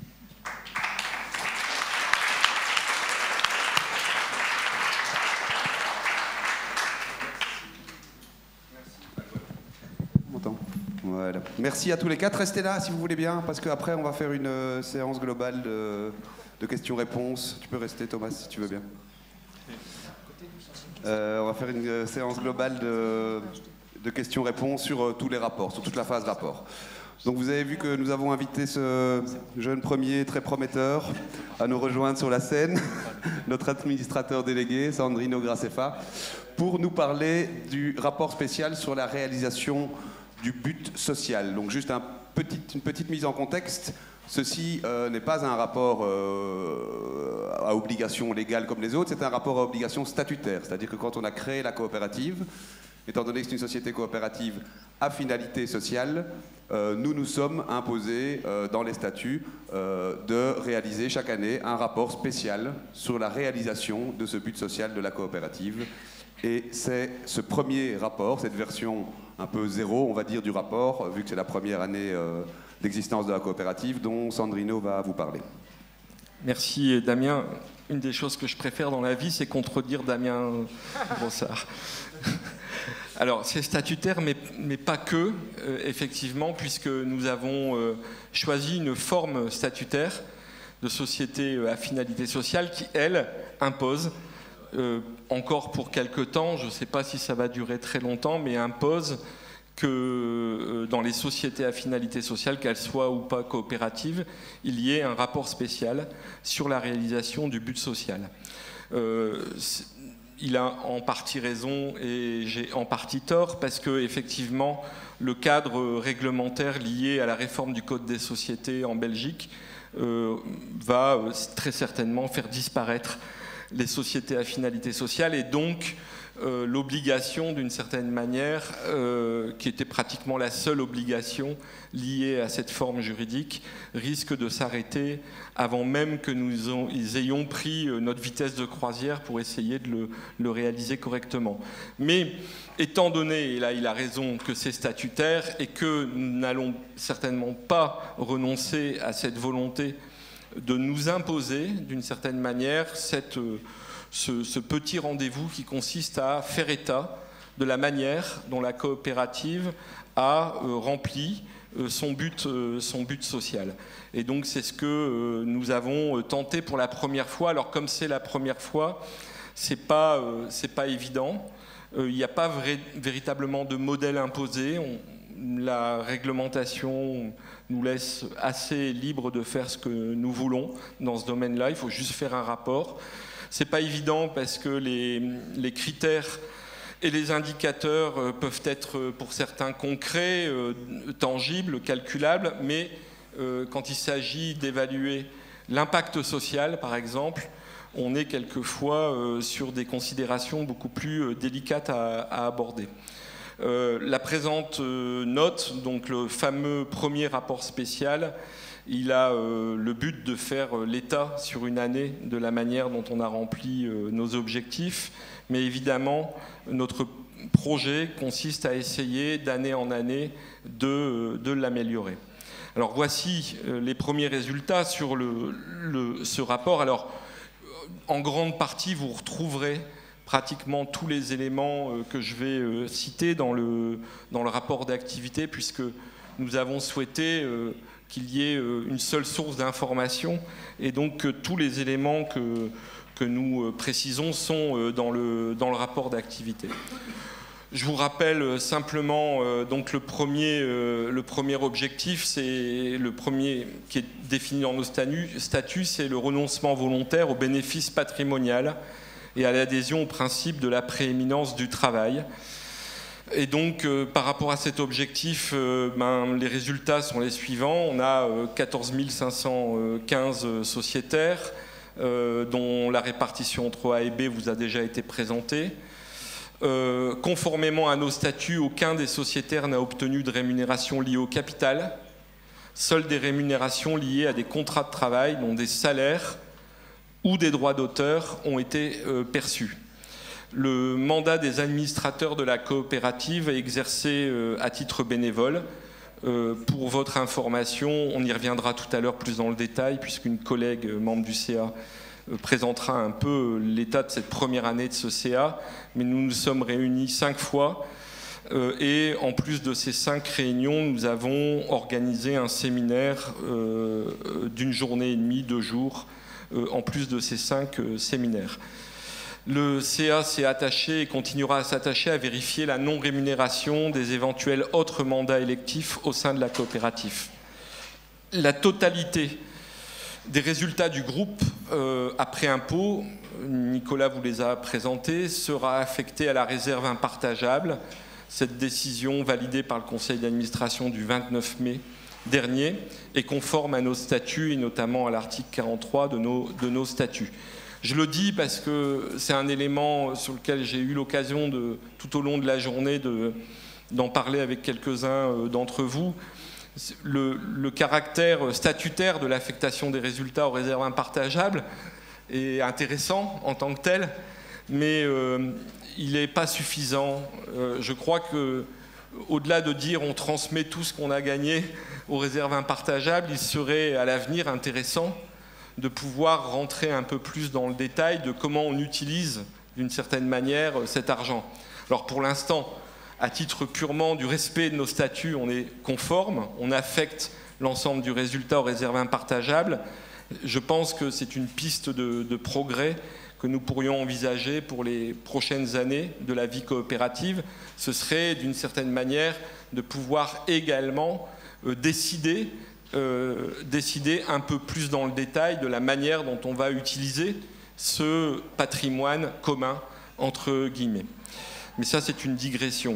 Voilà. Merci à tous les quatre. Restez là si vous voulez bien, parce qu'après on va faire une euh, séance globale de, de questions-réponses. Tu peux rester, Thomas, si tu veux bien. Euh, on va faire une euh, séance globale de, de questions-réponses sur euh, tous les rapports, sur toute la phase rapport. Donc vous avez vu que nous avons invité ce jeune premier très prometteur à nous rejoindre sur la scène, notre administrateur délégué, Sandrino Gracefa, pour nous parler du rapport spécial sur la réalisation du but social. Donc juste un petit, une petite mise en contexte. Ceci euh, n'est pas un rapport euh, à obligation légale comme les autres, c'est un rapport à obligation statutaire. C'est-à-dire que quand on a créé la coopérative, étant donné que c'est une société coopérative à finalité sociale, euh, nous nous sommes imposés euh, dans les statuts euh, de réaliser chaque année un rapport spécial sur la réalisation de ce but social de la coopérative. Et c'est ce premier rapport, cette version un peu zéro, on va dire, du rapport, vu que c'est la première année euh, d'existence de la coopérative, dont Sandrino va vous parler. Merci Damien. Une des choses que je préfère dans la vie, c'est contredire Damien Brossard. Alors, c'est statutaire, mais, mais pas que, euh, effectivement, puisque nous avons euh, choisi une forme statutaire de société euh, à finalité sociale qui, elle, impose, euh, encore pour quelque temps, je ne sais pas si ça va durer très longtemps, mais impose que euh, dans les sociétés à finalité sociale, qu'elles soient ou pas coopératives, il y ait un rapport spécial sur la réalisation du but social. Euh, il a en partie raison et j'ai en partie tort, parce que effectivement, le cadre réglementaire lié à la réforme du Code des sociétés en Belgique euh, va très certainement faire disparaître les sociétés à finalité sociale, et donc euh, l'obligation, d'une certaine manière, euh, qui était pratiquement la seule obligation liée à cette forme juridique, risque de s'arrêter avant même que nous ayons pris notre vitesse de croisière pour essayer de le, le réaliser correctement. Mais étant donné, et là il a raison, que c'est statutaire et que nous n'allons certainement pas renoncer à cette volonté de nous imposer, d'une certaine manière, cette, ce, ce petit rendez-vous qui consiste à faire état de la manière dont la coopérative a euh, rempli euh, son, but, euh, son but social. Et donc c'est ce que euh, nous avons tenté pour la première fois. Alors comme c'est la première fois, c'est pas, euh, c'est pas évident. Euh, il n'y a pas vrai, véritablement de modèle imposé. On, la réglementation nous laisse assez libre de faire ce que nous voulons dans ce domaine-là. Il faut juste faire un rapport. C'est pas évident parce que les, les critères et les indicateurs peuvent être pour certains concrets, euh, tangibles, calculables, mais euh, quand il s'agit d'évaluer l'impact social, par exemple, on est quelquefois euh, sur des considérations beaucoup plus euh, délicates à, à aborder. Euh, la présente euh, note, donc le fameux premier rapport spécial, il a euh, le but de faire euh, l'état sur une année de la manière dont on a rempli euh, nos objectifs, mais évidemment notre projet consiste à essayer d'année en année de, de l'améliorer. Alors voici euh, les premiers résultats sur le, le, ce rapport. Alors en grande partie vous retrouverez pratiquement tous les éléments que je vais citer dans le, dans le rapport d'activité, puisque nous avons souhaité qu'il y ait une seule source d'information, et donc que tous les éléments que, que nous précisons sont dans le, dans le rapport d'activité. Je vous rappelle simplement donc le premier, le premier objectif, c'est le premier qui est défini dans nos statuts, c'est le renoncement volontaire au bénéfice patrimonial et à l'adhésion au principe de la prééminence du travail. Et donc, euh, par rapport à cet objectif, euh, ben, les résultats sont les suivants. On a euh, quatorze mille cinq cent quinze sociétaires, euh, dont la répartition entre A et B vous a déjà été présentée. Euh, conformément à nos statuts, aucun des sociétaires n'a obtenu de rémunération liée au capital. Seules des rémunérations liées à des contrats de travail, dont des salaires ou des droits d'auteur ont été euh, perçus. Le mandat des administrateurs de la coopérative est exercé euh, à titre bénévole. Euh, pour votre information, on y reviendra tout à l'heure plus dans le détail, puisqu'une collègue euh, membre du C A euh, présentera un peu l'état de cette première année de ce C A. Mais nous nous sommes réunis cinq fois. Euh, et en plus de ces cinq réunions, nous avons organisé un séminaire euh, d'une journée et demie, deux jours, en plus de ces cinq séminaires. Le C A s'est attaché et continuera à s'attacher à vérifier la non-rémunération des éventuels autres mandats électifs au sein de la coopérative. La totalité des résultats du groupe euh, après impôt, Nicolas vous les a présentés, sera affectée à la réserve impartageable. Cette décision validée par le conseil d'administration du vingt-neuf mai dernier est conforme à nos statuts et notamment à l'article quarante-trois de nos, de nos statuts. Je le dis parce que c'est un élément sur lequel j'ai eu l'occasion de, tout au long de la journée de, d'en parler avec quelques-uns d'entre vous. Le, le caractère statutaire de l'affectation des résultats aux réserves impartageables est intéressant en tant que tel, mais euh, il n'est pas suffisant. Euh, je crois que au-delà de dire on transmet tout ce qu'on a gagné aux réserves impartageables, il serait à l'avenir intéressant de pouvoir rentrer un peu plus dans le détail de comment on utilise d'une certaine manière cet argent. Alors pour l'instant, à titre purement du respect de nos statuts, on est conforme, on affecte l'ensemble du résultat aux réserves impartageables. Je pense que c'est une piste de, de progrès que nous pourrions envisager pour les prochaines années de la vie coopérative. Ce serait d'une certaine manière de pouvoir également euh, décider, euh, décider un peu plus dans le détail de la manière dont on va utiliser ce patrimoine commun, entre guillemets. Mais ça, c'est une digression.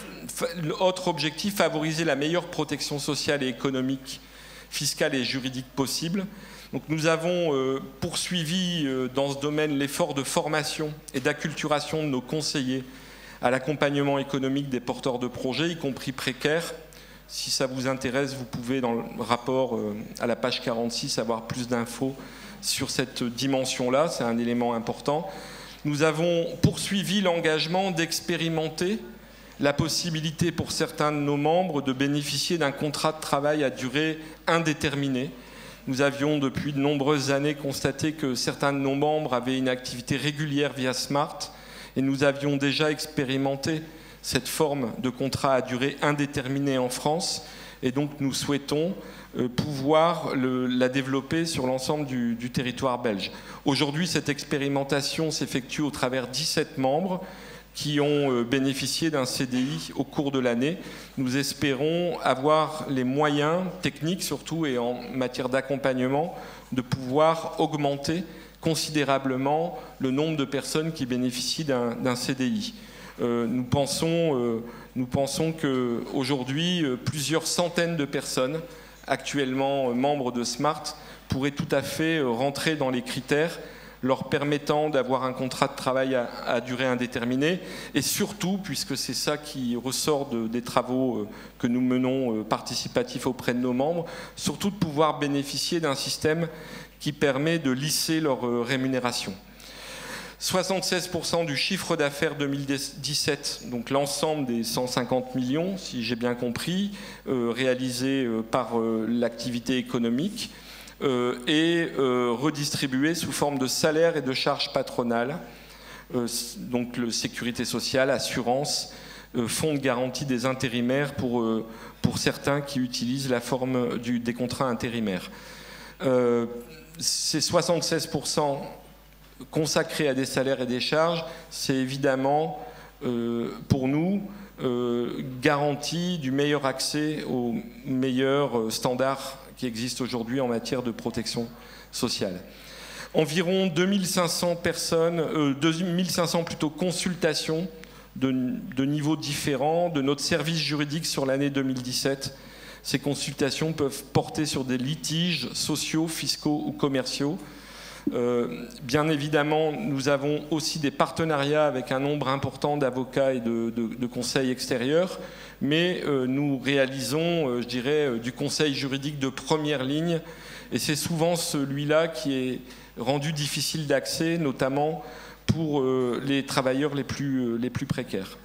Autre objectif, favoriser la meilleure protection sociale et économique, fiscale et juridique possible. Donc, nous avons euh, poursuivi euh, dans ce domaine l'effort de formation et d'acculturation de nos conseillers à l'accompagnement économique des porteurs de projets, y compris précaires. Si ça vous intéresse, vous pouvez, dans le rapport euh, à la page quarante-six, avoir plus d'infos sur cette dimension-là. C'est un élément important. Nous avons poursuivi l'engagement d'expérimenter la possibilité pour certains de nos membres de bénéficier d'un contrat de travail à durée indéterminée. Nous avions depuis de nombreuses années constaté que certains de nos membres avaient une activité régulière via Smart et nous avions déjà expérimenté cette forme de contrat à durée indéterminée en France et donc nous souhaitons euh, pouvoir le, la développer sur l'ensemble du, du territoire belge. Aujourd'hui, cette expérimentation s'effectue au travers de dix-sept membres qui ont euh, bénéficié d'un C D I au cours de l'année. Nous espérons avoir les moyens techniques surtout et en matière d'accompagnement de pouvoir augmenter considérablement le nombre de personnes qui bénéficient d'un, d'un C D I. Euh, nous pensons, euh, nous pensons qu'aujourd'hui, euh, plusieurs centaines de personnes actuellement euh, membres de Smart pourraient tout à fait euh, rentrer dans les critères leur permettant d'avoir un contrat de travail à, à durée indéterminée et surtout, puisque c'est ça qui ressort de, des travaux euh, que nous menons euh, participatifs auprès de nos membres, surtout de pouvoir bénéficier d'un système qui permet de lisser leur euh, rémunération. soixante-seize pour cent du chiffre d'affaires deux mille dix-sept, donc l'ensemble des cent cinquante millions, si j'ai bien compris, euh, réalisés euh, par euh, l'activité économique, euh, est euh, redistribué sous forme de salaire et de charges patronales, euh, donc le sécurité sociale, assurance, euh, fonds de garantie des intérimaires pour, euh, pour certains qui utilisent la forme du, des contrats intérimaires. Euh, ces soixante-seize pour cent consacré à des salaires et des charges, c'est évidemment euh, pour nous euh, garantie du meilleur accès aux meilleurs standards qui existent aujourd'hui en matière de protection sociale. Environ deux mille cinq cents personnes, euh, deux mille cinq cents plutôt consultations de, de niveaux différents de notre service juridique sur l'année deux mille dix-sept. Ces consultations peuvent porter sur des litiges sociaux, fiscaux ou commerciaux. Euh, bien évidemment, nous avons aussi des partenariats avec un nombre important d'avocats et de, de, de conseils extérieurs, mais euh, nous réalisons, euh, je dirais, euh, du conseil juridique de première ligne, et c'est souvent celui-là qui est rendu difficile d'accès, notamment pour euh, les travailleurs les plus, euh, les plus précaires.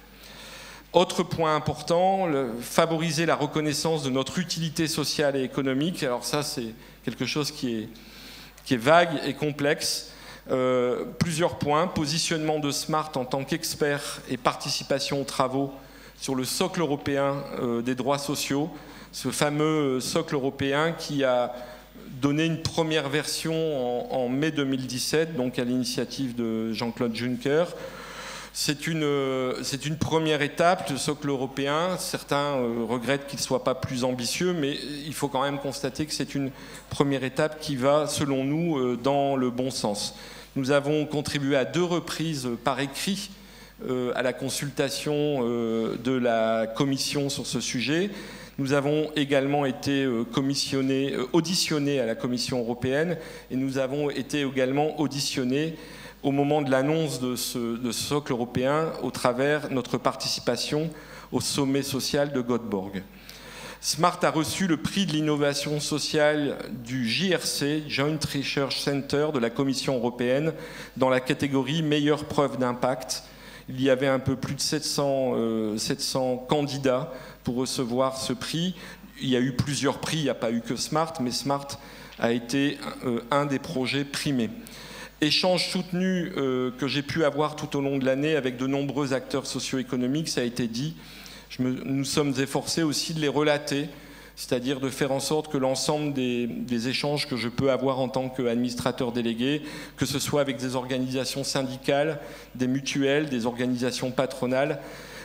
Autre point important, le, favoriser la reconnaissance de notre utilité sociale et économique. Alors ça, c'est quelque chose qui est qui est vague et complexe. Euh, plusieurs points. Positionnement de Smart en tant qu'expert et participation aux travaux sur le socle européen euh, des droits sociaux, ce fameux socle européen qui a donné une première version en, en mai deux mille dix-sept, donc à l'initiative de Jean-Claude Juncker. C'est une, c'est une première étape, le socle européen. Certains euh, regrettent qu'il ne soit pas plus ambitieux, mais il faut quand même constater que c'est une première étape qui va, selon nous, euh, dans le bon sens. Nous avons contribué à deux reprises euh, par écrit euh, à la consultation euh, de la Commission sur ce sujet. Nous avons également été euh, commissionnés, euh, auditionnés à la Commission européenne et nous avons été également auditionnés au moment de l'annonce de ce, de ce socle européen au travers de notre participation au sommet social de Göteborg. Smart a reçu le prix de l'innovation sociale du J R C, Joint Research Center de la Commission européenne, dans la catégorie meilleure preuve d'impact. Il y avait un peu plus de sept cents, euh, sept cents candidats pour recevoir ce prix. Il y a eu plusieurs prix, il n'y a pas eu que Smart, mais Smart a été euh, un des projets primés. Échange soutenu euh, que j'ai pu avoir tout au long de l'année avec de nombreux acteurs socio-économiques, ça a été dit. Je me, nous sommes efforcés aussi de les relater, c'est-à-dire de faire en sorte que l'ensemble des, des échanges que je peux avoir en tant qu'administrateur délégué, que ce soit avec des organisations syndicales, des mutuelles, des organisations patronales,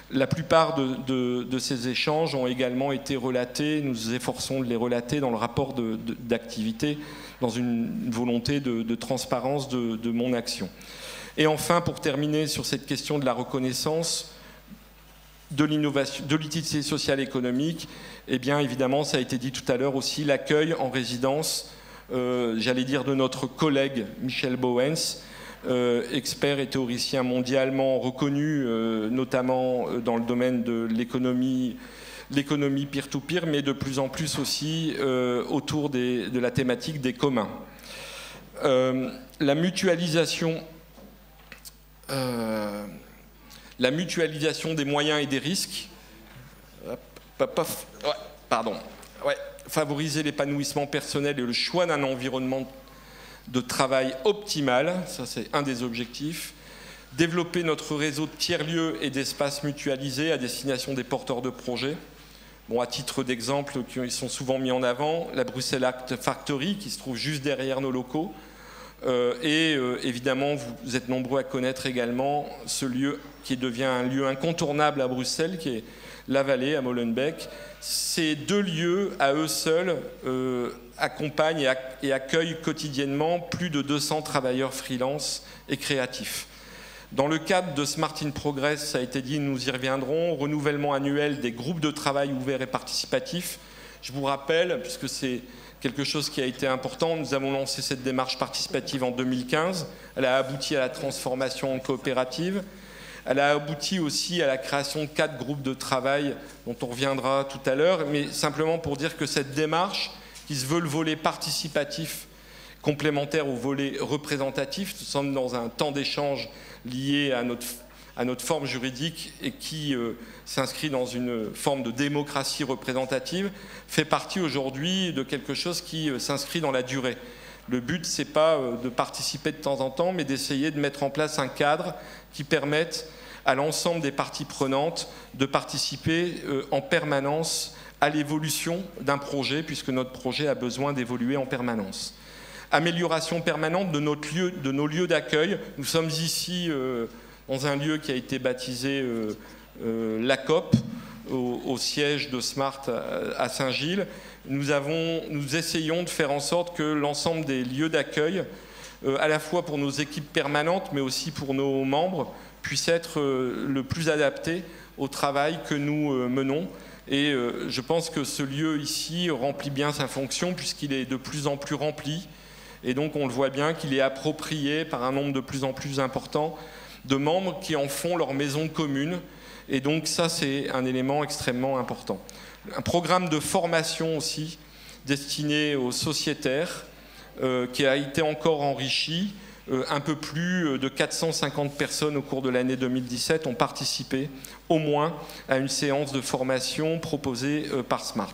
La plupart de, de, de ces échanges ont également été relatés, nous nous efforçons de les relater dans le rapport d'activité, dans une volonté de, de transparence de, de mon action. Et enfin, pour terminer sur cette question de la reconnaissance, de l'innovation, de l'utilité sociale économique, eh bien évidemment, ça a été dit tout à l'heure aussi, l'accueil en résidence, euh, j'allais dire de notre collègue Michel Bowens, euh, expert et théoricien mondialement reconnu, euh, notamment dans le domaine de l'économie, l'économie peer-to-peer, mais de plus en plus aussi euh, autour des, de la thématique des communs. Euh, la mutualisation... Euh, La mutualisation des moyens et des risques, ouais, pardon, ouais, favoriser l'épanouissement personnel et le choix d'un environnement de travail optimal, ça c'est un des objectifs, développer notre réseau de tiers-lieux et d'espaces mutualisés à destination des porteurs de projets. Bon, à titre d'exemple, qui sont souvent mis en avant, la Bruxelles Act Factory, qui se trouve juste derrière nos locaux, Euh, et euh, évidemment, vous, vous êtes nombreux à connaître également ce lieu qui devient un lieu incontournable à Bruxelles, qui est la Vallée, à Molenbeek. Ces deux lieux, à eux seuls, euh, accompagnent et, ac et accueillent quotidiennement plus de deux cents travailleurs freelance et créatifs. Dans le cadre de Smart in Progress, ça a été dit, nous y reviendrons, renouvellement annuel des groupes de travail ouverts et participatifs. Je vous rappelle, puisque c'est quelque chose qui a été important, nous avons lancé cette démarche participative en deux mille quinze. Elle a abouti à la transformation en coopérative. Elle a abouti aussi à la création de quatre groupes de travail dont on reviendra tout à l'heure, mais simplement pour dire que cette démarche, qui se veut le volet participatif complémentaire au volet représentatif, nous sommes dans un temps d'échange lié à notre, à notre forme juridique et qui euh, s'inscrit dans une forme de démocratie représentative, fait partie aujourd'hui de quelque chose qui euh, s'inscrit dans la durée. Le but, ce n'est pas euh, de participer de temps en temps, mais d'essayer de mettre en place un cadre qui permette à l'ensemble des parties prenantes de participer euh, en permanence à l'évolution d'un projet, puisque notre projet a besoin d'évoluer en permanence. Amélioration permanente de, notre lieu, de nos lieux d'accueil. Nous sommes ici euh, dans un lieu qui a été baptisé euh, euh, l'A C O P, au, au siège de Smart à, à Saint-Gilles. Nous, avons, nous essayons de faire en sorte que l'ensemble des lieux d'accueil, euh, à la fois pour nos équipes permanentes, mais aussi pour nos membres, puissent être euh, le plus adaptés au travail que nous euh, menons. Et euh, je pense que ce lieu ici remplit bien sa fonction, puisqu'il est de plus en plus rempli. Et donc on le voit bien qu'il est approprié par un nombre de plus en plus important de membres qui en font leur maison commune. Et donc ça, c'est un élément extrêmement important. Un programme de formation aussi destiné aux sociétaires euh, qui a été encore enrichi. Euh, un peu plus de quatre cent cinquante personnes au cours de l'année deux mille dix-sept ont participé au moins à une séance de formation proposée euh, par Smart.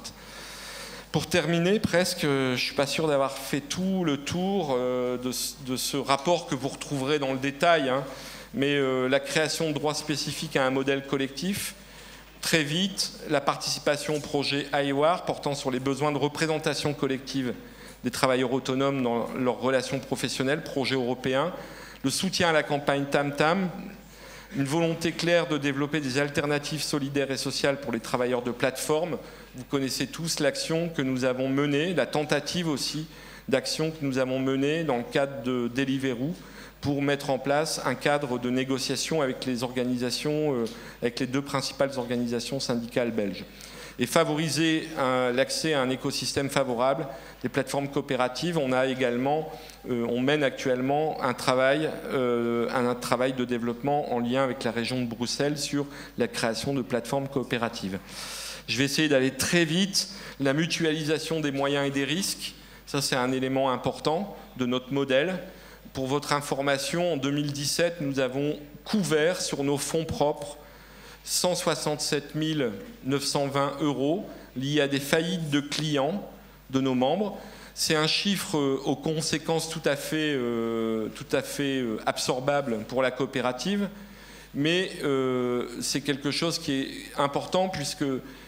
Pour terminer, presque, je ne suis pas sûr d'avoir fait tout le tour euh, de, de ce rapport que vous retrouverez dans le détail, hein, mais euh, la création de droits spécifiques à un modèle collectif. Très vite, la participation au projet I W A R portant sur les besoins de représentation collective des travailleurs autonomes dans leurs relations professionnelles, projet européen, le soutien à la campagne Tam Tam, une volonté claire de développer des alternatives solidaires et sociales pour les travailleurs de plateforme. Vous connaissez tous l'action que nous avons menée, la tentative aussi d'action que nous avons menée dans le cadre de Deliveroo pour mettre en place un cadre de négociation avec les organisations, euh, avec les deux principales organisations syndicales belges. Et favoriser l'accès à un écosystème favorable des plateformes coopératives. On a également, euh, on mène actuellement un travail, euh, un travail de développement en lien avec la région de Bruxelles sur la création de plateformes coopératives. Je vais essayer d'aller très vite. La mutualisation des moyens et des risques, ça c'est un élément important de notre modèle. Pour votre information, en deux mille dix-sept, nous avons couvert sur nos fonds propres cent soixante-sept mille neuf cent vingt euros liés à des faillites de clients de nos membres. C'est un chiffre aux conséquences tout à fait, euh, tout à fait euh, absorbable pour la coopérative, mais euh, c'est quelque chose qui est important puisque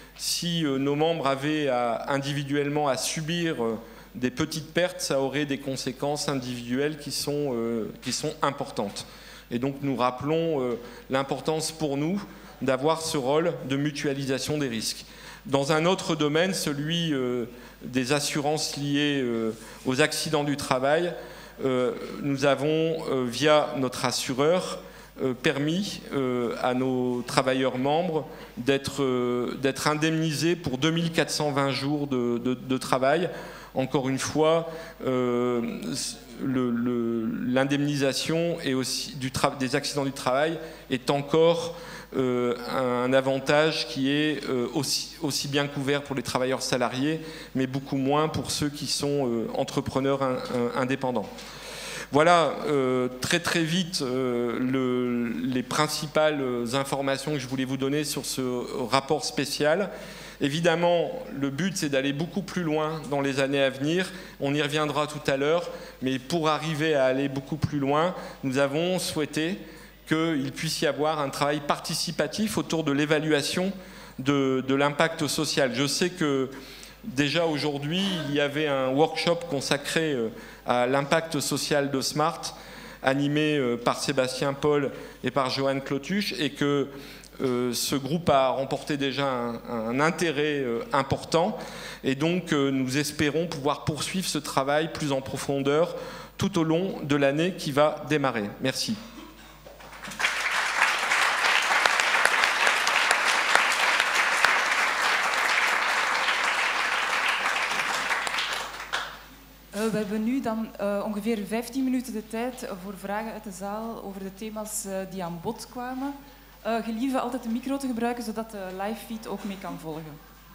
si euh, nos membres avaient à, individuellement à subir euh, des petites pertes, ça aurait des conséquences individuelles qui sont, euh, qui sont importantes. Et donc nous rappelons euh, l'importance pour nous d'avoir ce rôle de mutualisation des risques. Dans un autre domaine, celui euh, des assurances liées euh, aux accidents du travail, euh, nous avons, euh, via notre assureur, euh, permis euh, à nos travailleurs membres d'être euh, d'être indemnisés pour deux mille quatre cent vingt jours de, de, de travail. Encore une fois, euh, l'indemnisation et aussi du des accidents du travail est encore euh, un avantage qui est euh, aussi, aussi bien couvert pour les travailleurs salariés, mais beaucoup moins pour ceux qui sont euh, entrepreneurs in, in, indépendants. Voilà euh, très très vite euh, le, les principales informations que je voulais vous donner sur ce rapport spécial. Évidemment, le but, c'est d'aller beaucoup plus loin dans les années à venir. On y reviendra tout à l'heure, mais pour arriver à aller beaucoup plus loin, nous avons souhaité qu'il puisse y avoir un travail participatif autour de l'évaluation de, de l'impact social. Je sais que déjà aujourd'hui, il y avait un workshop consacré à l'impact social de Smart, animé par Sébastien Paul et par Johan Clotuche, et que Euh, ce groupe a remporté déjà un, un intérêt euh, important et donc euh, nous espérons pouvoir poursuivre ce travail plus en profondeur tout au long de l'année qui va démarrer. Merci. Uh, we hebben nu dan uh, ongeveer vijftien minuten de tijd voor vragen uit de zaal over de thema's uh, die aan bod kwamen. Uh, gelieve altijd de micro te gebruiken, zodat de live feed ook mee kan volgen.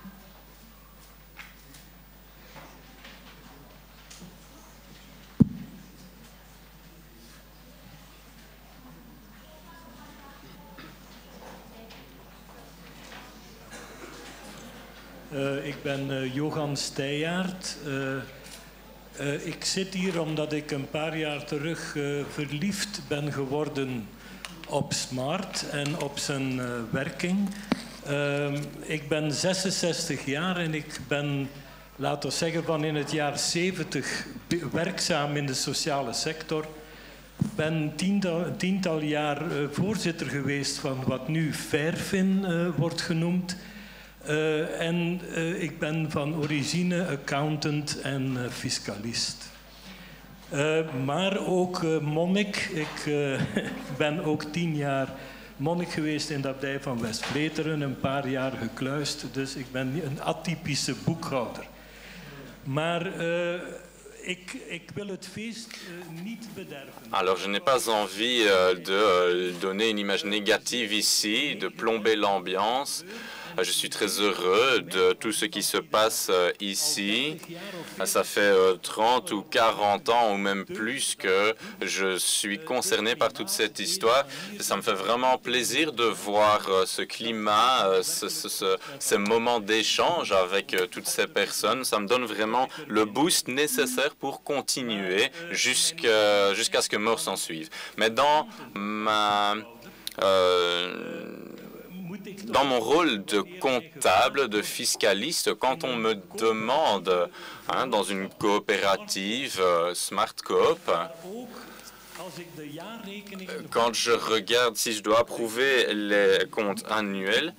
Uh, ik ben uh, Johan Steijaert. Uh, uh, ik zit hier omdat ik een paar jaar terug uh, verliefd ben geworden op Smart en op zijn uh, werking. Uh, ik ben zesenzestig jaar en ik ben, laten we zeggen, van in het jaar zeventig werkzaam in de sociale sector. Ik ben tiental, tiental jaar uh, voorzitter geweest van wat nu Fairfin uh, wordt genoemd. Uh, en uh, ik ben van origine accountant en uh, fiscalist. Uh, maar ook uh, monnik. Ik uh, ben ook tien jaar monnik geweest in de abdij van West-Vleteren, een paar jaar gekluist. Dus ik ben een atypische boekhouder. Maar uh, ik, ik wil het feest uh, niet bederven. Alors, je n'ai pas envie uh, de uh, donner une image négative ici, de plomber l'ambiance. Je suis très heureux de tout ce qui se passe ici. Ça fait trente ou quarante ans ou même plus que je suis concerné par toute cette histoire. Ça me fait vraiment plaisir de voir ce climat, ce, ce, ce, ces moments d'échange avec toutes ces personnes. Ça me donne vraiment le boost nécessaire pour continuer jusqu'à jusqu'à ce que mort s'en suive. Mais dans ma... Euh, Dans mon rôle de comptable, de fiscaliste, quand on me demande, hein, dans une coopérative, euh, Smart Coop, quand je regarde si je dois approuver les comptes annuels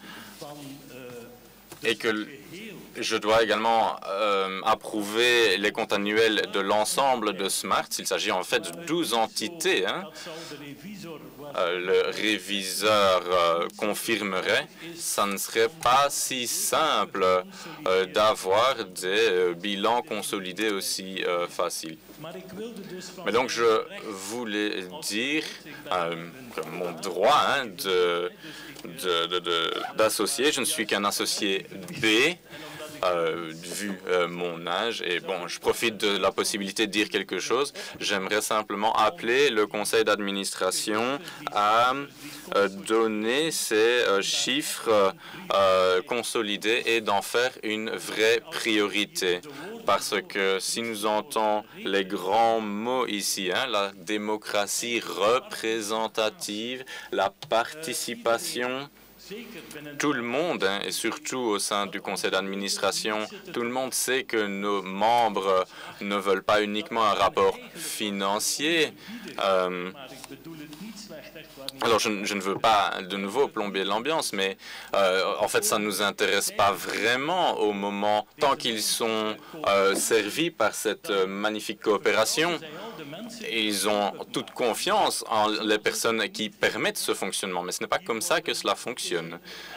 et que je dois également euh, approuver les comptes annuels de l'ensemble de Smart, il s'agit en fait de douze entités, hein. Euh, le réviseur euh, confirmerait, ça ne serait pas si simple euh, d'avoir des euh, bilans consolidés aussi euh, faciles. Mais donc je voulais dire euh, mon droit hein, de, de, de, de, d'associé, je ne suis qu'un associé B. Euh, vu euh, mon âge. Et bon, je profite de la possibilité de dire quelque chose. J'aimerais simplement appeler le conseil d'administration à euh, donner ces euh, chiffres euh, consolidés et d'en faire une vraie priorité. Parce que si nous entendons les grands mots ici, hein, la démocratie représentative, la participation tout le monde, hein, et surtout au sein du conseil d'administration, tout le monde sait que nos membres ne veulent pas uniquement un rapport financier. Euh, alors, je, je ne veux pas de nouveau plomber l'ambiance, mais euh, en fait, ça ne nous intéresse pas vraiment au moment, tant qu'ils sont euh, servis par cette euh, magnifique coopération. Ils ont toute confiance en les personnes qui permettent ce fonctionnement, mais ce n'est pas comme ça que cela fonctionne.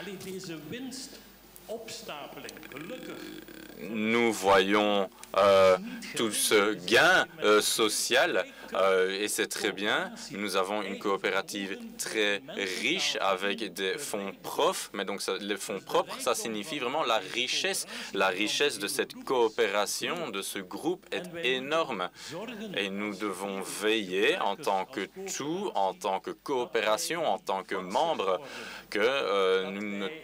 Nous voyons euh, tout ce gain euh, social euh, et c'est très bien. Nous avons une coopérative très riche avec des fonds propres, mais donc ça, les fonds propres, ça signifie vraiment la richesse. La richesse de cette coopération, de ce groupe est énorme et nous devons veiller en tant que tout, en tant que coopération, en tant que membre, que euh, nous ne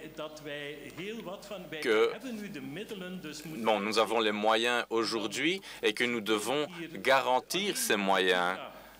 que bon, nous avons les moyens aujourd'hui et que nous devons garantir ces moyens.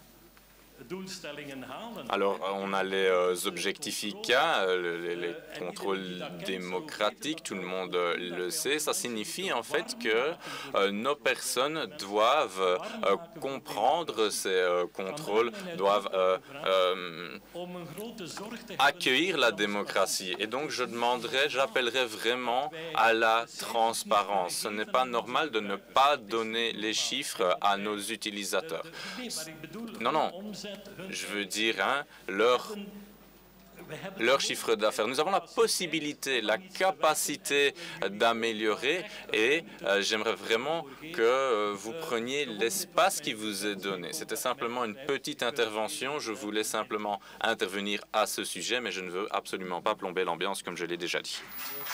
Alors, on a les euh, objectifs I C A, euh, les, les contrôles démocratiques, tout le monde euh, le sait. Ça signifie en fait que euh, nos personnes doivent euh, comprendre ces euh, contrôles, doivent euh, euh, accueillir la démocratie. Et donc, je demanderais, j'appellerais vraiment à la transparence. Ce n'est pas normal de ne pas donner les chiffres à nos utilisateurs. Non, non. Je veux dire, hein, leur, leur chiffre d'affaires. Nous avons la possibilité, la capacité d'améliorer et euh, j'aimerais vraiment que euh, vous preniez l'espace qui vous est donné. C'était simplement une petite intervention. Je voulais simplement intervenir à ce sujet, mais je ne veux absolument pas plomber l'ambiance, comme je l'ai déjà dit.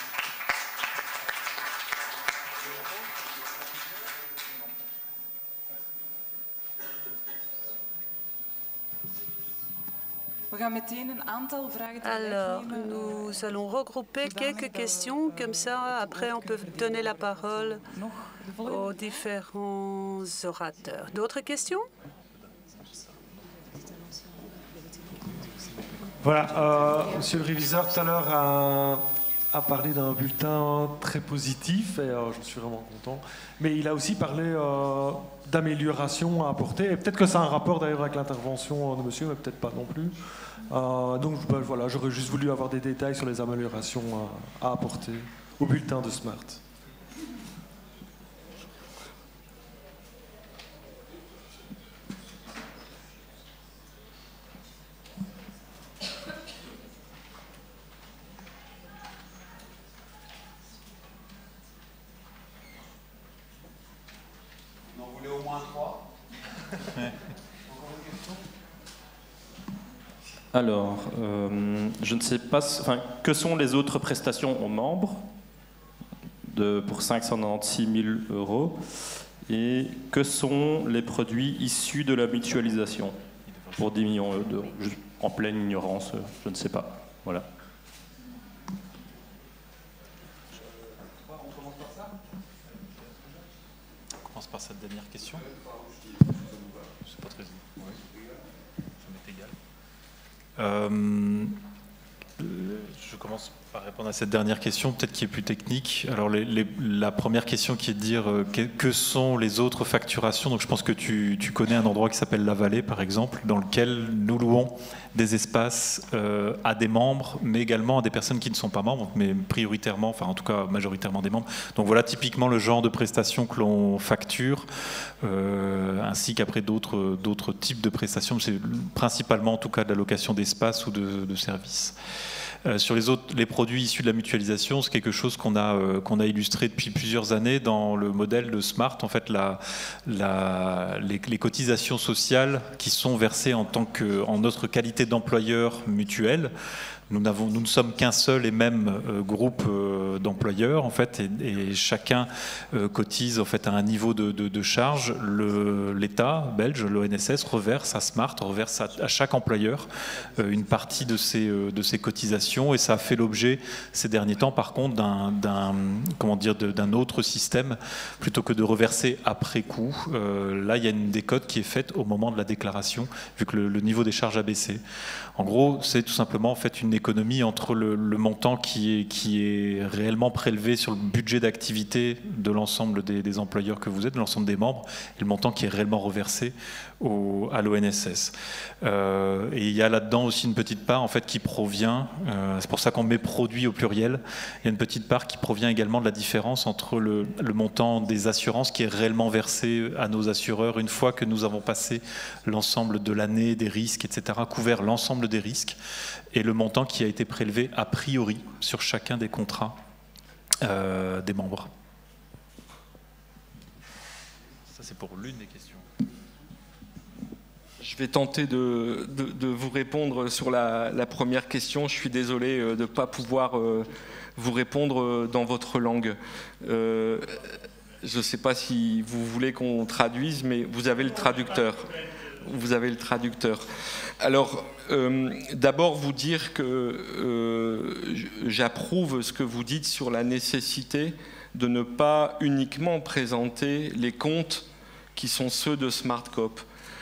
Alors, nous allons regrouper quelques questions, comme ça, après on peut donner la parole aux différents orateurs. D'autres questions? Voilà, euh, Monsieur le réviseur, tout à l'heure a, a parlé d'un bulletin très positif, et euh, j'en suis vraiment content, mais il a aussi parlé euh, d'amélioration à apporter, et peut-être que ça a un rapport d'ailleurs avec l'intervention de monsieur, mais peut-être pas non plus. Euh, donc ben, voilà, j'aurais juste voulu avoir des détails sur les améliorations à, à apporter au bulletin de Smart. On en voulait au moins trois. Alors, euh, je ne sais pas, enfin, que sont les autres prestations aux membres de, pour cinq cent quatre-vingt-seize mille euros et que sont les produits issus de la mutualisation pour dix millions d'euros, en pleine ignorance, je ne sais pas. Voilà. On commence par ça ? On commence par cette dernière question. C'est pas très... Oui. Ça m'est égal. Euh, je commence par répondre à cette dernière question, peut-être qui est plus technique. Alors, les, les, la première question qui est de dire euh, que, que sont les autres facturations. Donc, je pense que tu, tu connais un endroit qui s'appelle La Vallée, par exemple, dans lequel nous louons des espaces euh, à des membres, mais également à des personnes qui ne sont pas membres, mais prioritairement, enfin en tout cas majoritairement des membres. Donc voilà typiquement le genre de prestations que l'on facture, euh, ainsi qu'après d'autres d'autres types de prestations. C'est principalement en tout cas de la location d'espace ou de, de services. Euh, sur les autres, les produits issus de la mutualisation, c'est quelque chose qu'on a, euh, qu'on a illustré depuis plusieurs années dans le modèle de Smart. En fait, la, la, les, les cotisations sociales qui sont versées en, tant que, en notre qualité d'employeur mutuel. Nous, n'avons, nous ne sommes qu'un seul et même euh, groupe euh, d'employeurs, en fait, et, et chacun euh, cotise en fait, à un niveau de, de, de charge. Le, l'État belge, l'O N S S, reverse à Smart, reverse à, à chaque employeur euh, une partie de ces, euh, de ces cotisations, et ça a fait l'objet ces derniers temps, par contre, d'un, d'un, comment dire, de, d'un autre système, plutôt que de reverser après coup. Euh, là, il y a une décote qui est faite au moment de la déclaration, vu que le, le niveau des charges a baissé. En gros, c'est tout simplement en fait une économie entre le, le montant qui est, qui est réellement prélevé sur le budget d'activité de l'ensemble des, des employeurs que vous êtes, de l'ensemble des membres, et le montant qui est réellement reversé au, à l'O N S S. Euh, et il y a là-dedans aussi une petite part en fait, qui provient, euh, c'est pour ça qu'on met produit au pluriel, il y a une petite part qui provient également de la différence entre le, le montant des assurances qui est réellement versé à nos assureurs une fois que nous avons passé l'ensemble de l'année, des risques, et cetera, couvert l'ensemble des risques, et le montant qui a été prélevé a priori sur chacun des contrats euh, des membres. Ça c'est pour l'une des questions. Je vais tenter de, de, de vous répondre sur la, la première question. Je suis désolé de ne pas pouvoir euh, vous répondre dans votre langue. Euh, je ne sais pas si vous voulez qu'on traduise, mais vous avez le traducteur. Vous avez le traducteur. Alors, euh, d'abord vous dire que euh, j'approuve ce que vous dites sur la nécessité de ne pas uniquement présenter les comptes qui sont ceux de SmartCoop.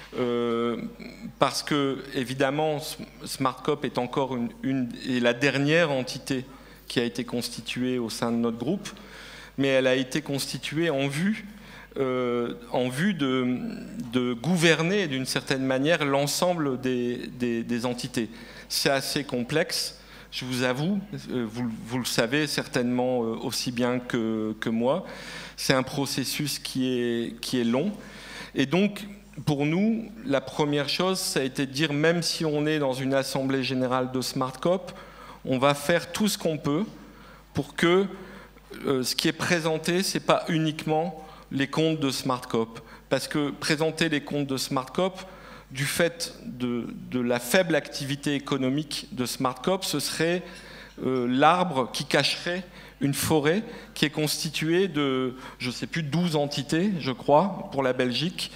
Euh, parce que, évidemment, SmartCoop est encore une, une, est la dernière entité qui a été constituée au sein de notre groupe, mais elle a été constituée en vue, euh, en vue de, de gouverner d'une certaine manière l'ensemble des, des, des entités. C'est assez complexe, je vous avoue, vous, vous le savez certainement aussi bien que, que moi. C'est un processus qui est, qui est long, et donc, pour nous, la première chose, ça a été de dire, même si on est dans une assemblée générale de SmartCoop, on va faire tout ce qu'on peut pour que euh, ce qui est présenté, ce n'est pas uniquement les comptes de SmartCoop. Parce que présenter les comptes de SmartCoop, du fait de, de la faible activité économique de SmartCoop, ce serait euh, l'arbre qui cacherait une forêt qui est constituée de, je ne sais plus, douze entités, je crois, pour la Belgique,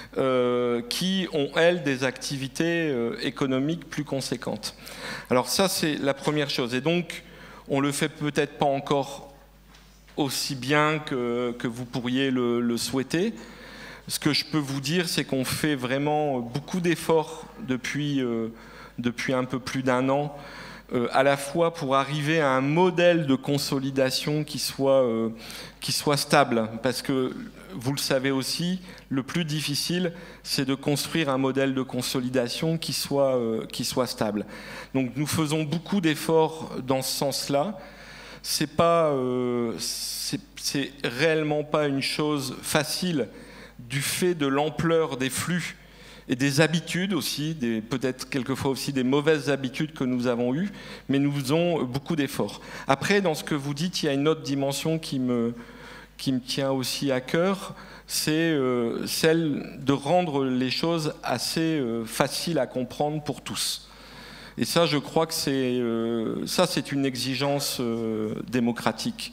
Euh, qui ont, elles, des activités euh, économiques plus conséquentes. Alors ça, c'est la première chose. Et donc, on ne le fait peut-être pas encore aussi bien que, que vous pourriez le, le souhaiter. Ce que je peux vous dire, c'est qu'on fait vraiment beaucoup d'efforts depuis, euh, depuis un peu plus d'un an, euh, à la fois pour arriver à un modèle de consolidation qui soit, euh, qui soit stable. Parce que, vous le savez aussi, le plus difficile, c'est de construire un modèle de consolidation qui soit, euh, qui soit stable. Donc nous faisons beaucoup d'efforts dans ce sens-là. C'est pas, euh, c'est, c'est réellement pas une chose facile du fait de l'ampleur des flux et des habitudes aussi, des, peut-être quelquefois aussi des mauvaises habitudes que nous avons eues, mais nous faisons beaucoup d'efforts. Après, dans ce que vous dites, il y a une autre dimension qui me... qui me tient aussi à cœur, c'est euh, celle de rendre les choses assez euh, faciles à comprendre pour tous. Et ça, je crois que c'est, euh, ça, c'est une exigence euh, démocratique.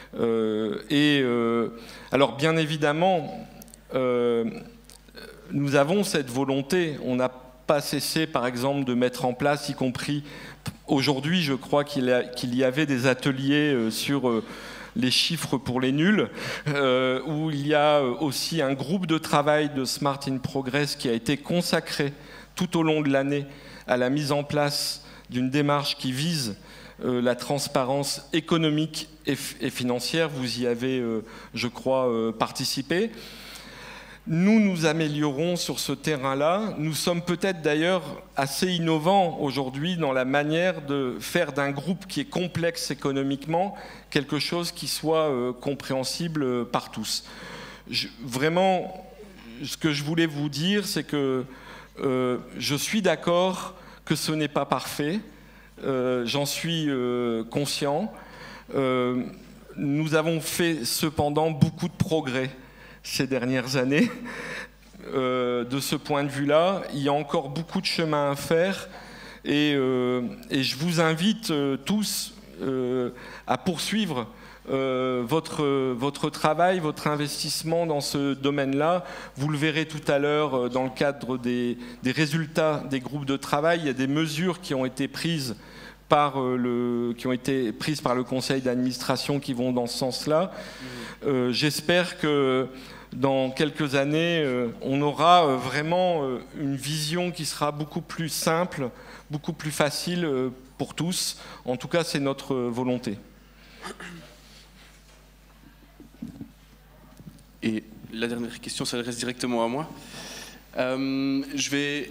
Euh, et euh, alors, bien évidemment, euh, nous avons cette volonté. On n'a pas cessé, par exemple, de mettre en place, y compris aujourd'hui, je crois qu'il y, a, qu'il y avait des ateliers euh, sur... Euh, les chiffres pour les nuls, euh, où il y a aussi un groupe de travail de Smart in Progress qui a été consacré tout au long de l'année à la mise en place d'une démarche qui vise euh, la transparence économique et, et financière. Vous y avez, euh, je crois, euh, participé. Nous nous améliorons sur ce terrain-là. Nous sommes peut-être d'ailleurs assez innovants aujourd'hui dans la manière de faire d'un groupe qui est complexe économiquement quelque chose qui soit euh, compréhensible par tous. Je, vraiment, ce que je voulais vous dire, c'est que euh, je suis d'accord que ce n'est pas parfait. Euh, j'en suis euh, conscient. Euh, nous avons fait cependant beaucoup de progrès ces dernières années. Euh, de ce point de vue-là, il y a encore beaucoup de chemin à faire et, euh, et je vous invite euh, tous euh, à poursuivre euh, votre, votre travail, votre investissement dans ce domaine-là. Vous le verrez tout à l'heure euh, dans le cadre des, des résultats des groupes de travail. Il y a des mesures qui ont été prises par le, qui ont été prises par le conseil d'administration qui vont dans ce sens-là. Euh, j'espère que dans quelques années, euh, on aura euh, vraiment euh, une vision qui sera beaucoup plus simple, beaucoup plus facile euh, pour tous. En tout cas, c'est notre euh, volonté. Et la dernière question s'adresse directement à moi. Euh, je vais...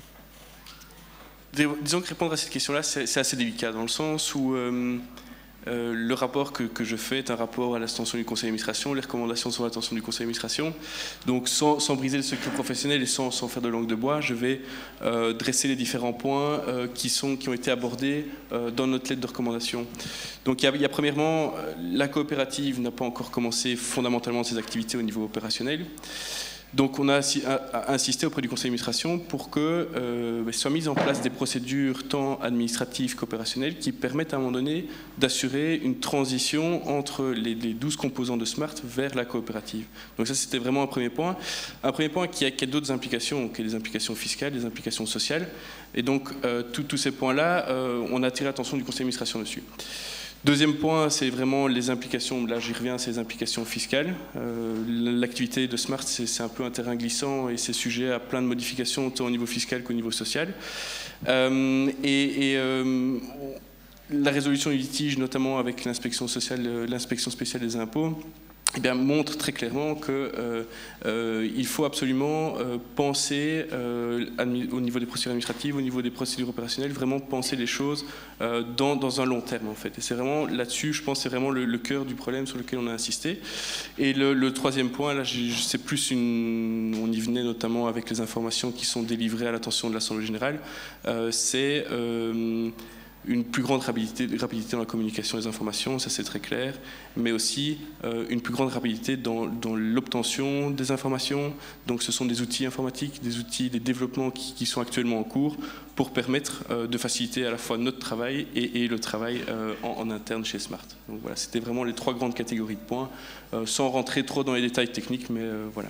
Disons que répondre à cette question-là, c'est assez délicat, dans le sens où euh, euh, le rapport que, que je fais est un rapport à l'attention du conseil d'administration, les recommandations sont à l'attention du conseil d'administration. Donc sans, sans briser le secret professionnel et sans, sans faire de langue de bois, je vais euh, dresser les différents points euh, qui, sont, qui ont été abordés euh, dans notre lettre de recommandation. Donc il y a, il y a premièrement, la coopérative n'a pas encore commencé fondamentalement ses activités au niveau opérationnel. Donc on a insisté auprès du conseil d'administration pour que euh, soient mises en place des procédures tant administratives qu'opérationnelles qui permettent à un moment donné d'assurer une transition entre les, les douze composants de Smart vers la coopérative. Donc ça c'était vraiment un premier point. Un premier point qui a, qui a d'autres implications, qui est des implications fiscales, des implications sociales. Et donc euh, tous ces points-là, euh, on a attiré l'attention du conseil d'administration dessus. Deuxième point, c'est vraiment les implications, là j'y reviens, c'est les implications fiscales. Euh, L'activité de Smart, c'est un peu un terrain glissant et c'est sujet à plein de modifications, tant au niveau fiscal qu'au niveau social. Euh, et et euh, la résolution du litige, notamment avec l'inspection sociale, l'inspection spéciale des impôts, eh bien, montre très clairement qu'il euh, euh, faut absolument euh, penser, euh, au niveau des procédures administratives, au niveau des procédures opérationnelles, vraiment penser les choses euh, dans, dans un long terme en fait. Et c'est vraiment là-dessus, je pense, c'est vraiment le, le cœur du problème sur lequel on a insisté. Et le, le troisième point, là, c'est plus une, on y venait notamment avec les informations qui sont délivrées à l'attention de l'Assemblée générale, euh, c'est euh, une plus grande rapidité, rapidité dans la communication des informations, ça c'est très clair, mais aussi euh, une plus grande rapidité dans, dans l'obtention des informations. Donc ce sont des outils informatiques, des outils, des développements qui, qui sont actuellement en cours pour permettre euh, de faciliter à la fois notre travail et, et le travail euh, en, en interne chez Smart. Donc voilà, c'était vraiment les trois grandes catégories de points, euh, sans rentrer trop dans les détails techniques, mais euh, voilà.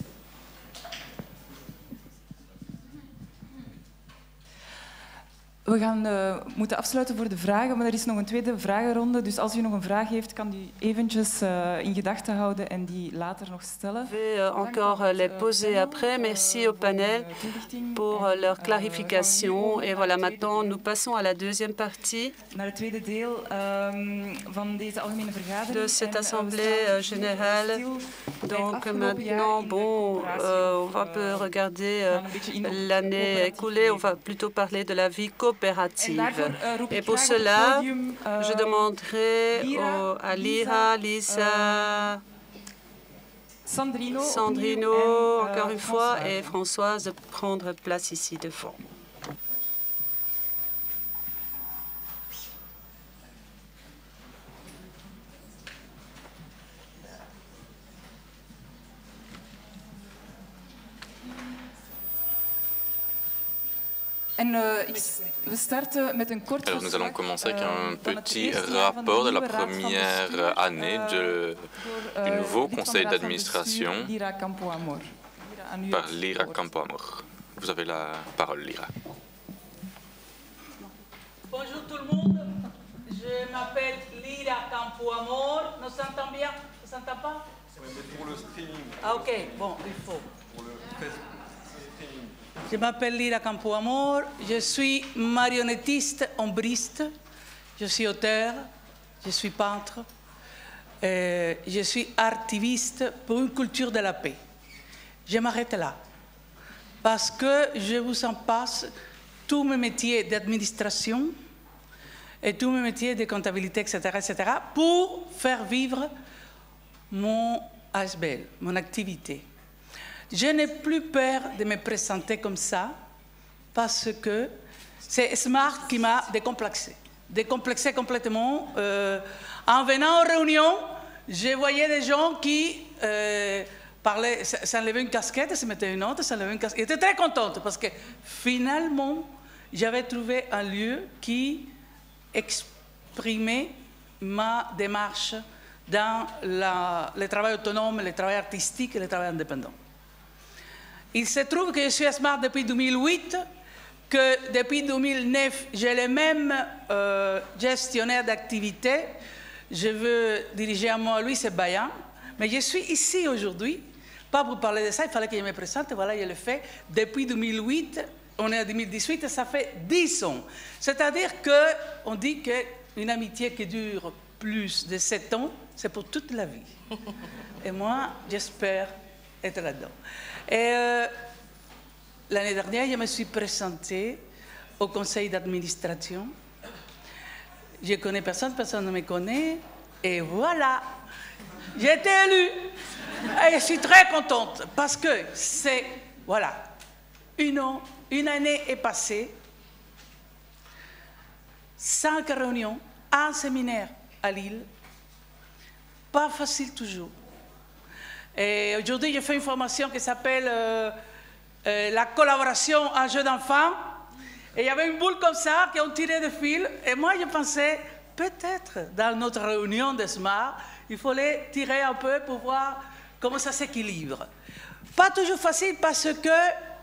We gaan uh, moeten afsluiten voor de vragen, maar er is nog een tweede vragenronde. Dus als u nog een vraag heeft, kan u eventjes uh, in gedachten houden en die later nog stellen. Je vais uh, encore les poser après. Merci au panel pour uh, leur clarification. Et voilà, maintenant nous passons à la deuxième partie de cette assemblée générale. Donc maintenant, bon, euh, on va un peu regarder euh, l'année écoulée. On va plutôt parler de la vie coopérative. Et pour cela, je demanderai au, à Lira, Lisa, Sandrino, Sandrino, encore une fois, et Françoise de prendre place ici devant. Alors, nous allons commencer avec un petit rapport de la première année de, du nouveau conseil d'administration par Lira Campoamor. Vous avez la parole, Lira. Bonjour tout le monde, je m'appelle Lira Campoamor. Nous s'entend bien? Nous s'entend pas? Pour le streaming. Ah ok, bon, il faut. Pour le streaming. Je m'appelle Lira Campoamor, je suis marionnettiste, ombriste, je suis auteur, je suis peintre, euh, je suis activiste pour une culture de la paix. Je m'arrête là, parce que je vous en passe tous mes métiers d'administration et tous mes métiers de comptabilité, et cetera, et cetera, pour faire vivre mon A S B L, mon activité. Je n'ai plus peur de me présenter comme ça parce que c'est Smart qui m'a décomplexé. Décomplexé complètement. Euh, en venant aux réunions, je voyais des gens qui euh, parlaient, s'enlevaient une casquette, se mettaient une autre, s'enlevaient une casquette. J'étais très contente parce que finalement, j'avais trouvé un lieu qui exprimait ma démarche dans la, le travail autonome, le travail artistique et le travail indépendant. Il se trouve que je suis à Smart depuis deux mille huit, que depuis deux mille neuf, j'ai le même euh, gestionnaire d'activité. Je veux diriger à moi, lui, c'est Bayan. Mais je suis ici aujourd'hui pas pour parler de ça, il fallait que je me présente, voilà, je le fais. Depuis deux mille huit, on est en deux mille dix-huit, et ça fait dix ans. C'est-à-dire qu'on dit qu'une amitié qui dure plus de sept ans, c'est pour toute la vie. Et moi, j'espère être là-dedans. Et euh, l'année dernière, je me suis présentée au conseil d'administration. Je connais personne, personne ne me connaît. Et voilà, j'ai été élue. Et je suis très contente parce que c'est, voilà, une, an, une année est passée, cinq réunions, un séminaire à Lille, pas facile toujours. Et aujourd'hui, j'ai fait une formation qui s'appelle euh, euh, la collaboration en jeu d'enfants. Et il y avait une boule comme ça qui ont tiré de fil. Et moi, je pensais, peut-être, dans notre réunion de SMART, il fallait tirer un peu pour voir comment ça s'équilibre. Pas toujours facile parce que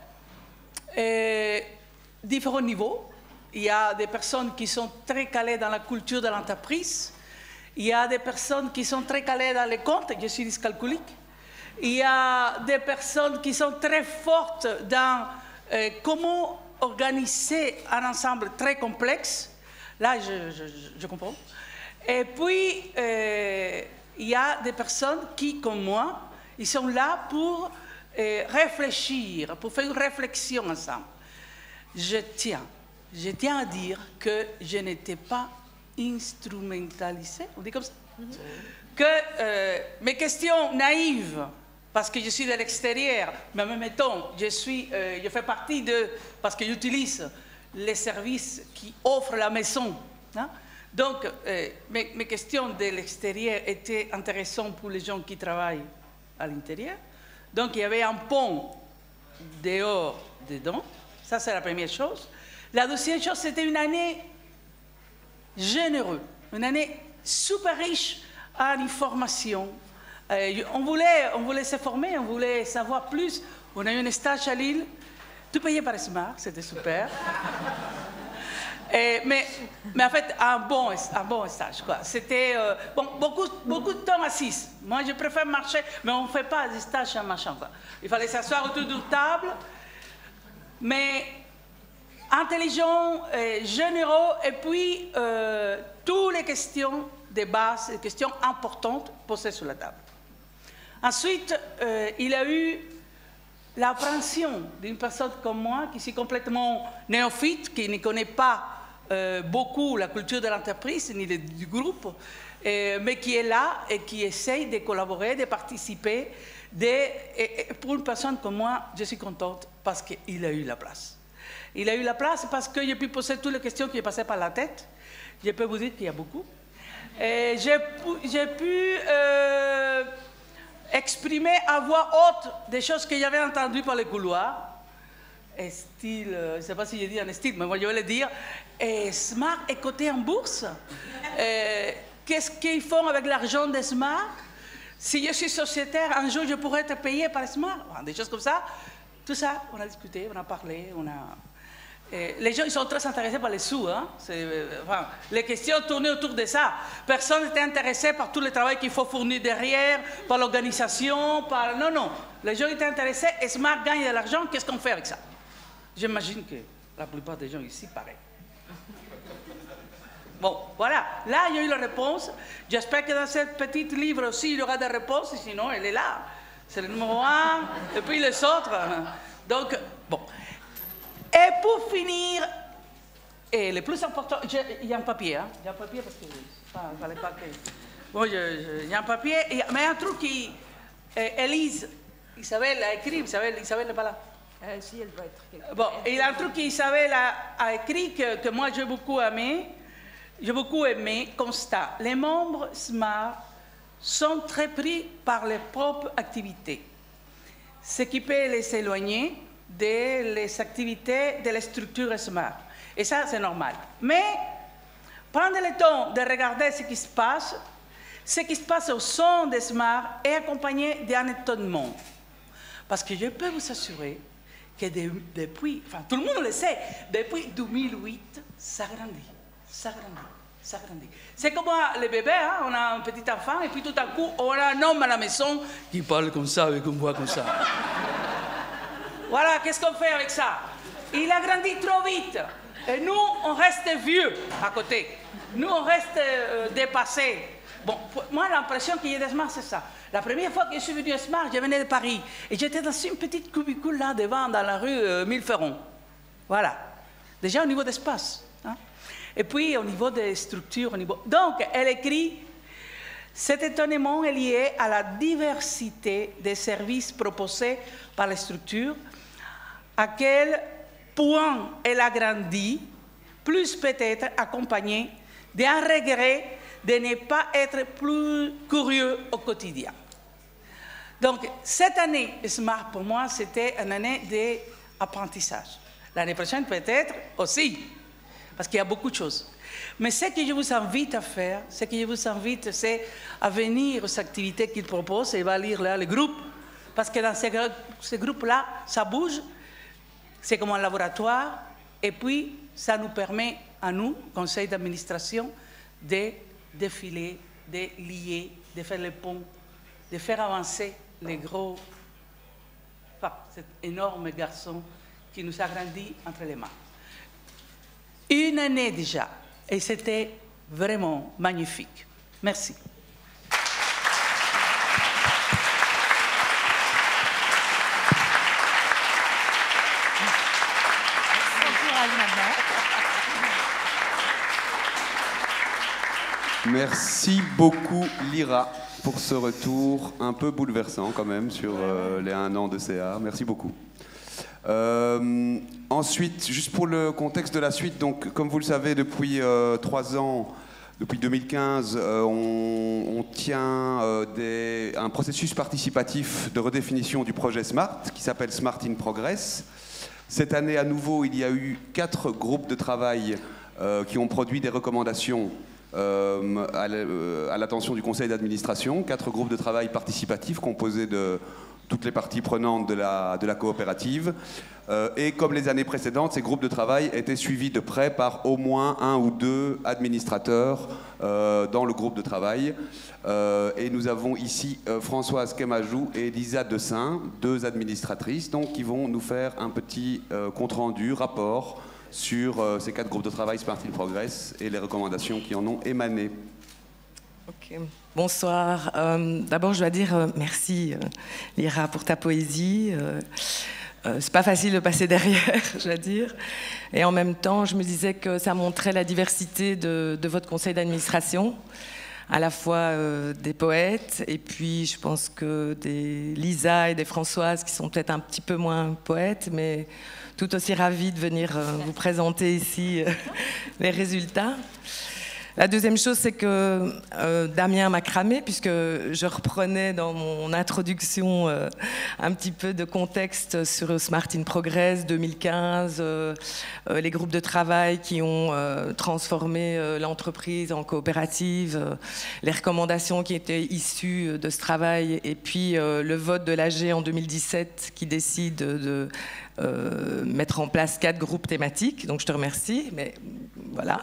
euh, différents niveaux. Il y a des personnes qui sont très calées dans la culture de l'entreprise. Il y a des personnes qui sont très calées dans les comptes. Je suis dyscalculique. Il y a des personnes qui sont très fortes dans euh, comment organiser un ensemble très complexe. Là, je, je, je comprends. Et puis, euh, il y a des personnes qui, comme moi, ils sont là pour euh, réfléchir, pour faire une réflexion ensemble. Je tiens, je tiens à dire que je n'étais pas instrumentalisée, on dit comme ça, mm-hmm. que euh, mes questions naïves, parce que je suis de l'extérieur, mais en même temps, je, suis, euh, je fais partie de, parce que j'utilise les services qui offrent la maison. Hein? Donc, euh, mes, mes questions de l'extérieur étaient intéressantes pour les gens qui travaillent à l'intérieur. Donc, il y avait un pont dehors, dedans. Ça, c'est la première chose. La deuxième chose, c'était une année généreuse, une année super riche en information. Euh, on, voulait, on voulait se former, on voulait savoir plus. On a eu un stage à Lille, tout payé par SMART, c'était super. Et, mais, mais en fait, un bon, un bon stage, quoi. C'était euh, bon, beaucoup, beaucoup de temps assis. Moi, je préfère marcher, mais on ne fait pas des stages en marchant, quoi. Il fallait s'asseoir autour d'une table, mais intelligent, euh, généreux, et puis euh, toutes les questions de base, les questions importantes posées sur la table. Ensuite, euh, il y a eu l'appréhension d'une personne comme moi, qui est complètement néophyte, qui ne connaît pas euh, beaucoup la culture de l'entreprise, ni le, du groupe, euh, mais qui est là et qui essaye de collaborer, de participer. De, et, et pour une personne comme moi, je suis contente parce qu'il a eu la place. Il a eu la place parce que j'ai pu poser toutes les questions qui passaient par la tête. Je peux vous dire qu'il y a beaucoup. J'ai pu euh, exprimer à voix haute des choses que j'avais entendues par les couloirs. Et style, je ne sais pas si j'ai dit un style, mais moi je vais le dire. Et SMART est coté en bourse. Qu'est-ce qu'ils font avec l'argent de SMART? Si je suis sociétaire, un jour je pourrais être payé par SMART. Des choses comme ça. Tout ça, on a discuté, on a parlé, on a... Et les gens ils sont très intéressés par les sous. Hein? Enfin, les questions tournaient autour de ça. Personne n'était intéressé par tout le travail qu'il faut fournir derrière, par l'organisation, par... Non, non. Les gens étaient intéressés et SMART gagne de l'argent, qu'est-ce qu'on fait avec ça? J'imagine que la plupart des gens ici, pareil. Bon, voilà. Là, il y a eu la réponse. J'espère que dans ce petit livre aussi, il y aura des réponses, sinon, elle est là. C'est le numéro un, et puis les autres. Donc, bon. Et pour finir, et le plus important, il y a un papier, hein, il y a un papier parce que il ne fallait pas que... Bon, il y a un papier, mais un truc qui... Élise, Isabelle a écrit, Isabelle, Isabelle n'est pas là. Euh, si, elle doit être... Bon, il y a un truc qu'Isabelle a, a écrit que, que moi j'ai beaucoup aimé, j'ai beaucoup aimé, constat. Les membres SMART sont très pris par leurs propres activités, ce qui peut les éloigner des activités de la structure SMART. Et ça, c'est normal. Mais prendre le temps de regarder ce qui se passe, ce qui se passe au sein de SMART est accompagné d'un étonnement. Parce que je peux vous assurer que de, depuis, enfin tout le monde le sait, depuis deux mille huit, ça grandit, ça grandit, s'agrandit. C'est comme les bébés, hein? On a un petit enfant et puis tout à coup, on a un homme à la maison qui parle comme ça, avec une voix comme ça. Voilà, qu'est-ce qu'on fait avec ça? Il a grandi trop vite. Et nous, on reste vieux à côté. Nous, on reste euh, dépassés. Bon, moi, l'impression qu'il y a des Smart, c'est ça. La première fois que je suis venu à Smart, je venais de Paris. Et j'étais dans une petite cubicule là devant, dans la rue euh, Milleferron. Voilà. Déjà au niveau d'espace. Hein? Et puis au niveau des structures. Au niveau... Donc, elle écrit, cet étonnement est lié à la diversité des services proposés par les structures. À quel point elle a grandi, plus peut-être accompagnée d'un regret de ne pas être plus curieux au quotidien. Donc, cette année Smart, pour moi, c'était une année d'apprentissage. L'année prochaine, peut-être aussi, parce qu'il y a beaucoup de choses. Mais ce que je vous invite à faire, ce que je vous invite, c'est à venir aux activités qu'il propose et va lire là les groupes, parce que dans ces, ces groupes-là, ça bouge, c'est comme un laboratoire, et puis ça nous permet, à nous, conseil d'administration, de défiler, de lier, de faire les ponts, de faire avancer les gros, enfin, cet énorme garçon qui nous a grandi entre les mains. Une année déjà, et c'était vraiment magnifique. Merci. Merci beaucoup, Lyra, pour ce retour un peu bouleversant quand même sur euh, les un an de C A. Merci beaucoup. Euh, ensuite, juste pour le contexte de la suite, donc, comme vous le savez, depuis euh, trois ans, depuis deux mille quinze, euh, on, on tient euh, des, un processus participatif de redéfinition du projet SMART qui s'appelle SMART in Progress. Cette année, à nouveau, il y a eu quatre groupes de travail euh, qui ont produit des recommandations euh, à l'attention du conseil d'administration, quatre groupes de travail participatifs composés de toutes les parties prenantes de la, de la coopérative. Euh, et comme les années précédentes, ces groupes de travail étaient suivis de près par au moins un ou deux administrateurs euh, dans le groupe de travail. Euh, et nous avons ici euh, Françoise Kemajou et Lisa Dessin, deux administratrices, donc, qui vont nous faire un petit euh, compte-rendu, rapport sur euh, ces quatre groupes de travail Smart in Progress et les recommandations qui en ont émané. Ok. Bonsoir. Euh, D'abord, je dois dire euh, merci, euh, Lyra, pour ta poésie. Euh, euh, c'est pas facile de passer derrière, je dois dire. Et en même temps, je me disais que ça montrait la diversité de, de votre conseil d'administration, à la fois euh, des poètes, et puis je pense que des Lisa et des Françoises qui sont peut-être un petit peu moins poètes, mais tout aussi ravis de venir euh, vous présenter ici euh, les résultats. La deuxième chose, c'est que euh, Damien m'a cramé, puisque je reprenais dans mon introduction euh, un petit peu de contexte sur Smart in Progress deux mille quinze, euh, euh, les groupes de travail qui ont euh, transformé euh, l'entreprise en coopérative, euh, les recommandations qui étaient issues de ce travail, et puis euh, le vote de l'A G en deux mille dix-sept qui décide de euh, mettre en place quatre groupes thématiques. Donc je te remercie, mais voilà.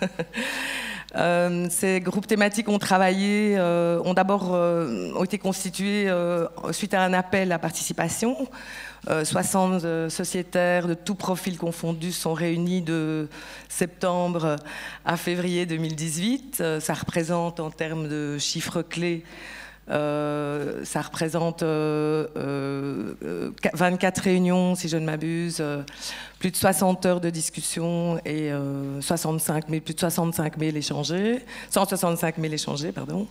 Euh, ces groupes thématiques ont travaillé, euh, ont d'abord euh, ont été constitués euh, suite à un appel à participation. Euh, soixante euh, sociétaires de tout profil confondus sont réunis de septembre à février deux mille dix-huit. Euh, ça représente en termes de chiffres clés, Euh, ça représente euh, euh, vingt-quatre réunions, si je ne m'abuse, euh, plus de soixante heures de discussion et euh, soixante-cinq mille, plus de soixante-cinq mille échangés, cent soixante-cinq mille échangés, pardon.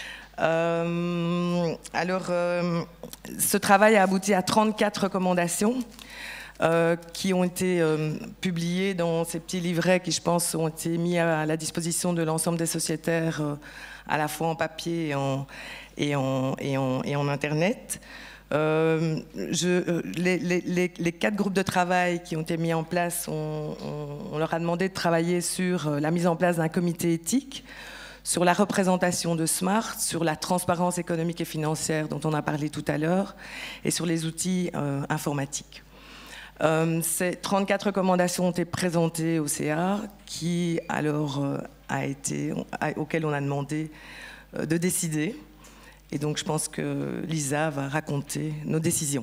Euh, alors, euh, ce travail a abouti à trente-quatre recommandations euh, qui ont été euh, publiées dans ces petits livrets qui, je pense, ont été mis à la disposition de l'ensemble des sociétaires, euh, à la fois en papier et en Et en, et, en, et en Internet. Euh, je, les, les, les quatre groupes de travail qui ont été mis en place, on, on, on leur a demandé de travailler sur la mise en place d'un comité éthique, sur la représentation de SMART, sur la transparence économique et financière dont on a parlé tout à l'heure, et sur les outils euh, informatiques. Euh, ces trente-quatre recommandations ont été présentées au C A, qui alors euh, a été, a, auquel on a demandé euh, de décider. Et donc je pense que Lisa va raconter nos décisions.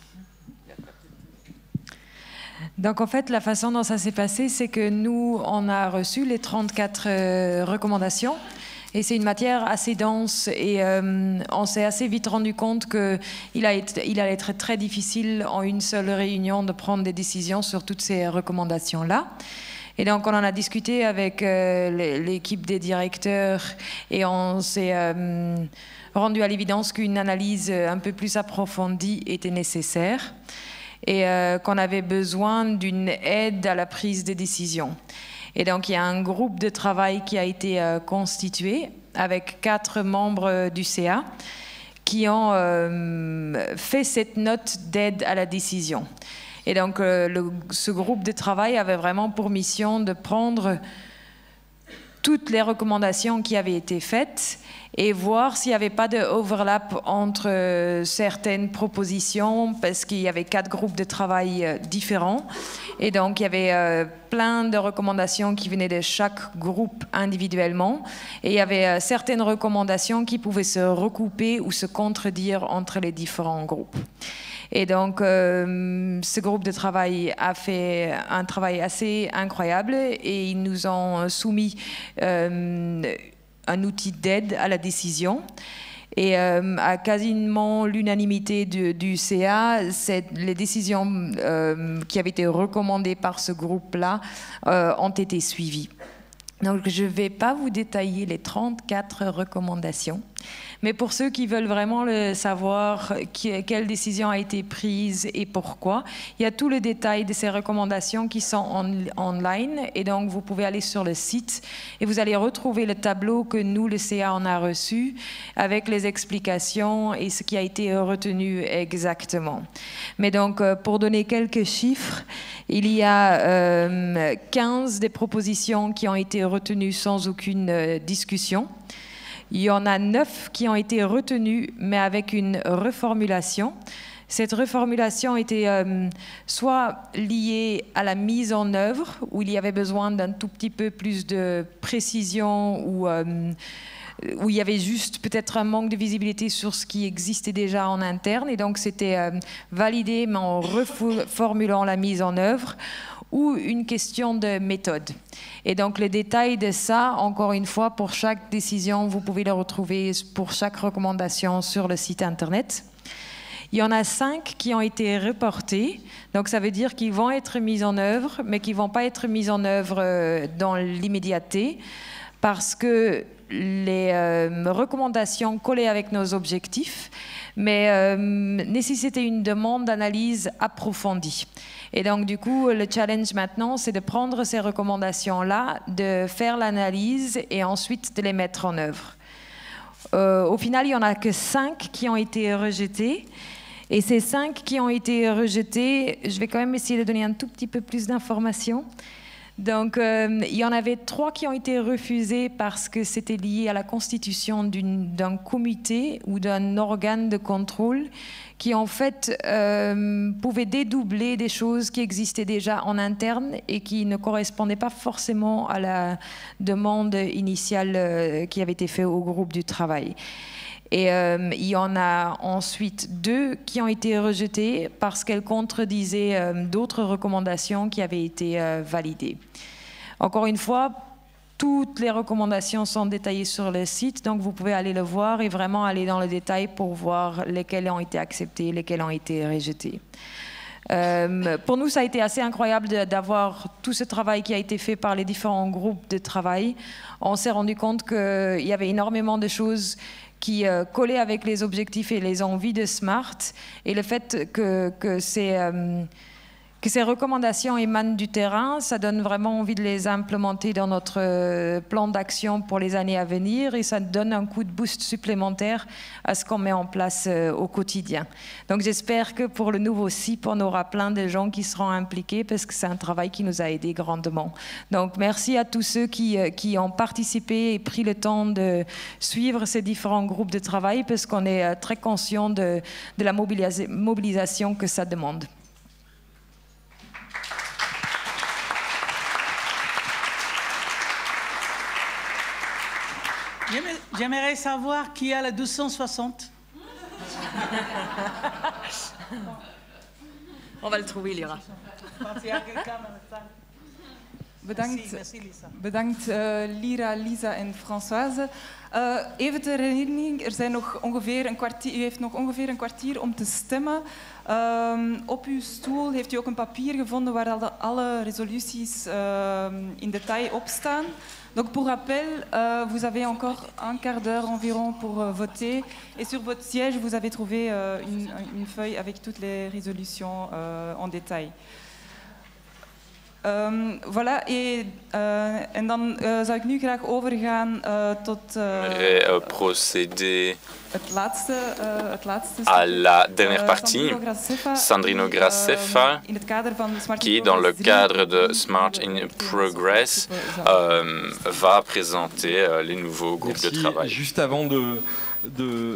Donc en fait, la façon dont ça s'est passé, c'est que nous, on a reçu les trente-quatre euh, recommandations. Et c'est une matière assez dense et euh, on s'est assez vite rendu compte qu'il allait, il allait être très difficile en une seule réunion de prendre des décisions sur toutes ces recommandations-là. Et donc on en a discuté avec euh, l'équipe des directeurs et on s'est euh, rendu à l'évidence qu'une analyse un peu plus approfondie était nécessaire et euh, qu'on avait besoin d'une aide à la prise de décision. Et donc, il y a un groupe de travail qui a été euh, constitué avec quatre membres du C A qui ont euh, fait cette note d'aide à la décision. Et donc, euh, le, ce groupe de travail avait vraiment pour mission de prendre toutes les recommandations qui avaient été faites et voir s'il n'y avait pas de overlap entre euh, certaines propositions, parce qu'il y avait quatre groupes de travail euh, différents. Et donc, il y avait euh, plein de recommandations qui venaient de chaque groupe individuellement. Et il y avait euh, certaines recommandations qui pouvaient se recouper ou se contredire entre les différents groupes. Et donc, euh, ce groupe de travail a fait un travail assez incroyable et ils nous ont soumis euh, un outil d'aide à la décision. Et euh, à quasiment l'unanimité du, du C A, les décisions euh, qui avaient été recommandées par ce groupe-là euh, ont été suivies. Donc, je ne vais pas vous détailler les trente-quatre recommandations, mais pour ceux qui veulent vraiment le savoir, qui, quelle décision a été prise et pourquoi, il y a tout le détail de ces recommandations qui sont en, online, et donc vous pouvez aller sur le site et vous allez retrouver le tableau que nous, le C A, on a reçu, avec les explications et ce qui a été retenu exactement. Mais donc, pour donner quelques chiffres, il y a euh, quinze des propositions qui ont été retenues sans aucune euh, discussion. Il y en a neuf qui ont été retenues, mais avec une reformulation. Cette reformulation était euh, soit liée à la mise en œuvre, où il y avait besoin d'un tout petit peu plus de précision, ou euh, où il y avait juste peut-être un manque de visibilité sur ce qui existait déjà en interne, et donc c'était euh, validé, mais en reformulant la mise en œuvre, ou une question de méthode. Et donc le détail de ça, encore une fois, pour chaque décision, vous pouvez le retrouver pour chaque recommandation sur le site internet. Il y en a cinq qui ont été reportés, donc ça veut dire qu'ils vont être mis en œuvre, mais qui ne vont pas être mis en œuvre dans l'immédiateté, parce que les euh, recommandations collaient avec nos objectifs, mais euh, nécessitaient une demande d'analyse approfondie. Et donc, du coup, le challenge maintenant, c'est de prendre ces recommandations-là, de faire l'analyse et ensuite de les mettre en œuvre. Euh, au final, il n'y en a que cinq qui ont été rejetées. Et ces cinq qui ont été rejetées, je vais quand même essayer de donner un tout petit peu plus d'informations. Donc, euh, il y en avait trois qui ont été refusés parce que c'était lié à la constitution d'un comité ou d'un organe de contrôle qui, en fait, euh, pouvait dédoubler des choses qui existaient déjà en interne et qui ne correspondaient pas forcément à la demande initiale euh, qui avait été faite au groupe du travail. Et euh, il y en a ensuite deux qui ont été rejetées parce qu'elles contredisaient euh, d'autres recommandations qui avaient été euh, validées. Encore une fois, toutes les recommandations sont détaillées sur le site, donc vous pouvez aller le voir et vraiment aller dans le détail pour voir lesquelles ont été acceptées, lesquelles ont été rejetées. Euh, pour nous, ça a été assez incroyable d'avoir tout ce travail qui a été fait par les différents groupes de travail. On s'est rendu compte qu'il y avait énormément de choses qui euh, collaient avec les objectifs et les envies de SMART, et le fait que, que, ces, euh, que ces recommandations émanent du terrain, ça donne vraiment envie de les implémenter dans notre euh, plan d'action pour les années à venir, et ça donne un coup de boost supplémentaire à ce qu'on met en place euh, au quotidien. Donc j'espère que pour le nouveau C I P, on aura plein de gens qui seront impliqués, parce que c'est un travail qui nous a aidés grandement. Donc merci à tous ceux qui, euh, qui ont participé et pris le temps de suivre ces différents groupes de travail, parce qu'on est euh, très conscient de, de la mobilisa- mobilisation que ça demande. J'aimerais savoir qui a la deux cent soixante. On va le trouver, Lyra. Bedankt, bedankt uh, Lyra, Lisa en Françoise. Uh, even ter herinnering, er zijn nog ongeveer een kwartier, u heeft nog ongeveer een kwartier om te stemmen. Um, op uw stoel heeft u ook een papier gevonden waar alle, alle resoluties uh, in detail op staan. Donc pour rappel, euh, vous avez encore un quart d'heure environ pour euh, voter. Et sur votre siège, vous avez trouvé euh, une, une feuille avec toutes les résolutions euh, en détail. Um, voilà, et, uh, en dan uh, zou ik nu graag overgaan uh, tot uh, uh, procéder het laatste, uh, het laatste à la dernière uh, partie, Sandrino Graceffa, Sandrino Graceffa, uh, in het kader van Smart qui, dans le cadre de Smart in Progress, euh, va présenter euh, les nouveaux groupes Merci. de travail. Juste avant de, de,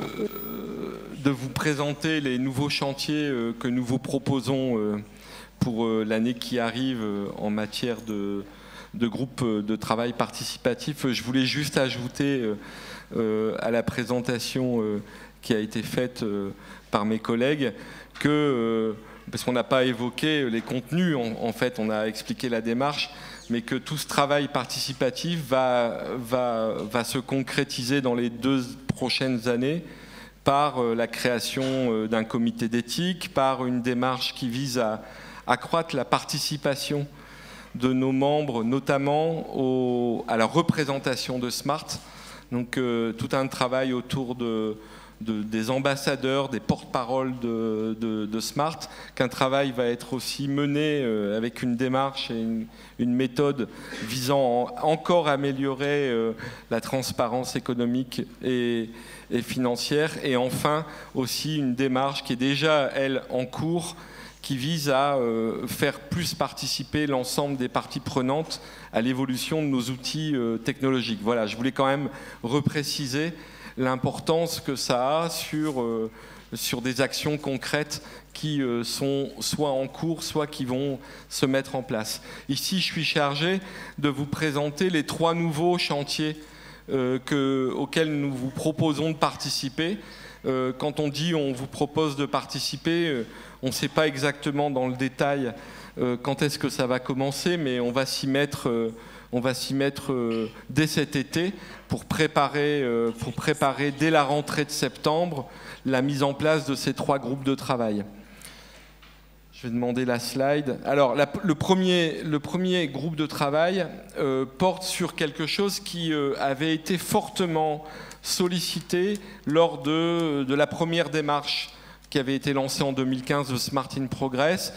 de vous présenter les nouveaux chantiers euh, que nous vous proposons euh, pour l'année qui arrive en matière de, de groupe de travail participatif, je voulais juste ajouter euh, à la présentation euh, qui a été faite euh, par mes collègues que, euh, parce qu'on n'a pas évoqué les contenus, en, en fait on a expliqué la démarche, mais que tout ce travail participatif va, va, va se concrétiser dans les deux prochaines années par euh, la création euh, d'un comité d'éthique, par une démarche qui vise à accroître la participation de nos membres, notamment au, à la représentation de Smart. Donc euh, tout un travail autour de, de, des ambassadeurs, des porte-paroles de, de, de Smart, qu'un travail va être aussi mené euh, avec une démarche et une, une méthode visant à encore améliorer euh, la transparence économique et, et financière. Et enfin aussi une démarche qui est déjà, elle, en cours, qui vise à euh, faire plus participer l'ensemble des parties prenantes à l'évolution de nos outils euh, technologiques. Voilà, je voulais quand même repréciser l'importance que ça a sur, euh, sur des actions concrètes qui euh, sont soit en cours, soit qui vont se mettre en place. Ici, je suis chargé de vous présenter les trois nouveaux chantiers euh, que, auxquels nous vous proposons de participer. Euh, quand on dit on vous propose de participer, euh, on ne sait pas exactement dans le détail euh, quand est-ce que ça va commencer, mais on va s'y mettre, euh, on va s'y mettre euh, dès cet été pour préparer, euh, pour préparer dès la rentrée de septembre la mise en place de ces trois groupes de travail. Je vais demander la slide. Alors, la, le, premier, le premier groupe de travail euh, porte sur quelque chose qui euh, avait été fortement sollicité lors de, de la première démarche qui avait été lancée en deux mille quinze de Smart in Progress.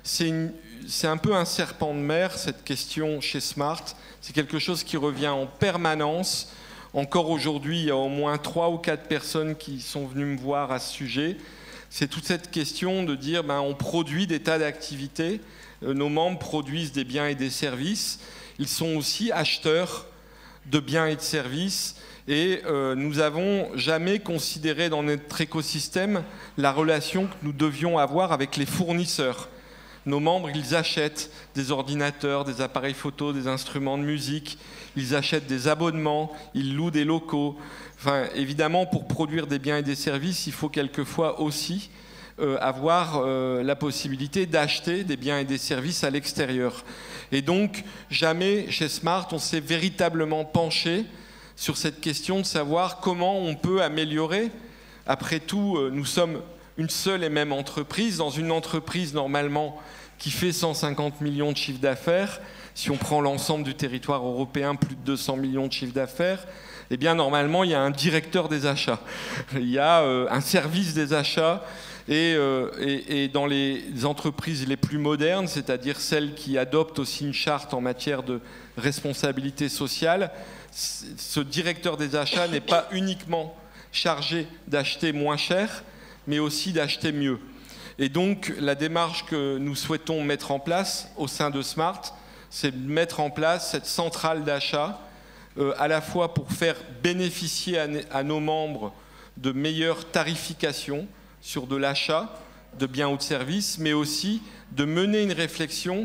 C'est un peu un serpent de mer, cette question chez Smart. C'est quelque chose qui revient en permanence. Encore aujourd'hui, il y a au moins trois ou quatre personnes qui sont venues me voir à ce sujet. C'est toute cette question de dire ben, on produit des tas d'activités, euh, nos membres produisent des biens et des services, ils sont aussi acheteurs de biens et de services, et euh, nous n'avons jamais considéré dans notre écosystème la relation que nous devions avoir avec les fournisseurs. Nos membres, ils achètent des ordinateurs, des appareils photo, des instruments de musique, ils achètent des abonnements, ils louent des locaux. Enfin, évidemment, pour produire des biens et des services, il faut quelquefois aussi euh, avoir euh, la possibilité d'acheter des biens et des services à l'extérieur. Et donc, jamais chez Smart, on s'est véritablement penché sur cette question de savoir comment on peut améliorer. Après tout, euh, nous sommes une seule et même entreprise, dans une entreprise normalement qui fait cent cinquante millions de chiffre d'affaires. Si on prend l'ensemble du territoire européen, plus de deux cents millions de chiffre d'affaires, eh bien normalement il y a un directeur des achats, il y a euh, un service des achats, et, euh, et, et dans les entreprises les plus modernes, c'est-à-dire celles qui adoptent aussi une charte en matière de responsabilité sociale, ce directeur des achats n'est pas uniquement chargé d'acheter moins cher, mais aussi d'acheter mieux. Et donc la démarche que nous souhaitons mettre en place au sein de Smart, c'est de mettre en place cette centrale d'achat, euh, à la fois pour faire bénéficier à, à nos membres de meilleures tarifications sur de l'achat de biens ou de services, mais aussi de mener une réflexion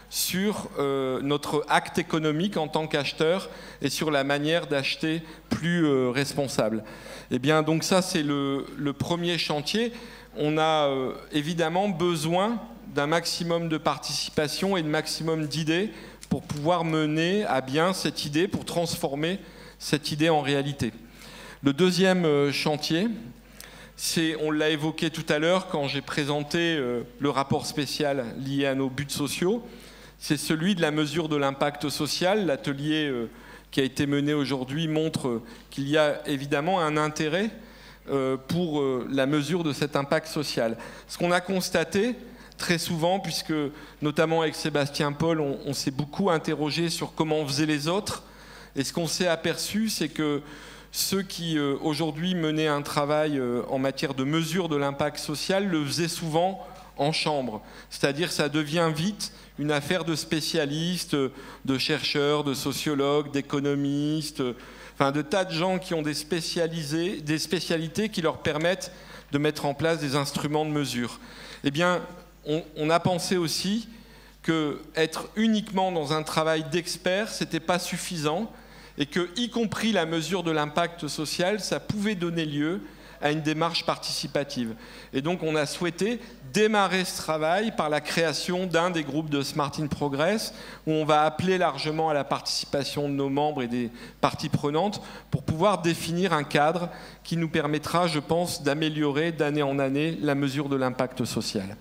sur euh, notre acte économique en tant qu'acheteur et sur la manière d'acheter plus euh, responsable. Et bien, donc ça, c'est le, le premier chantier. On a euh, évidemment besoin d'un maximum de participation et de maximum d'idées pour pouvoir mener à bien cette idée, pour transformer cette idée en réalité. Le deuxième euh, chantier, c'est, on l'a évoqué tout à l'heure quand j'ai présenté euh, le rapport spécial lié à nos buts sociaux, c'est celui de la mesure de l'impact social. L'atelier euh, qui a été mené aujourd'hui montre euh, qu'il y a évidemment un intérêt euh, pour euh, la mesure de cet impact social. Ce qu'on a constaté très souvent, puisque notamment avec Sébastien Paul, on, on s'est beaucoup interrogé sur comment faisaient les autres, et ce qu'on s'est aperçu, c'est que ceux qui euh, aujourd'hui menaient un travail euh, en matière de mesure de l'impact social le faisaient souvent en chambre. C'est-à-dire ça devient vite une affaire de spécialistes, de chercheurs, de sociologues, d'économistes, enfin de tas de gens qui ont des, spécialisés, des spécialités qui leur permettent de mettre en place des instruments de mesure. Eh bien, on, on a pensé aussi qu'être uniquement dans un travail d'expert, ce n'était pas suffisant, et que, y compris la mesure de l'impact social, ça pouvait donner lieu à une démarche participative. Et donc on a souhaité démarrer ce travail par la création d'un des groupes de Smart in Progress, où on va appeler largement à la participation de nos membres et des parties prenantes pour pouvoir définir un cadre qui nous permettra, je pense, d'améliorer d'année en année la mesure de l'impact social.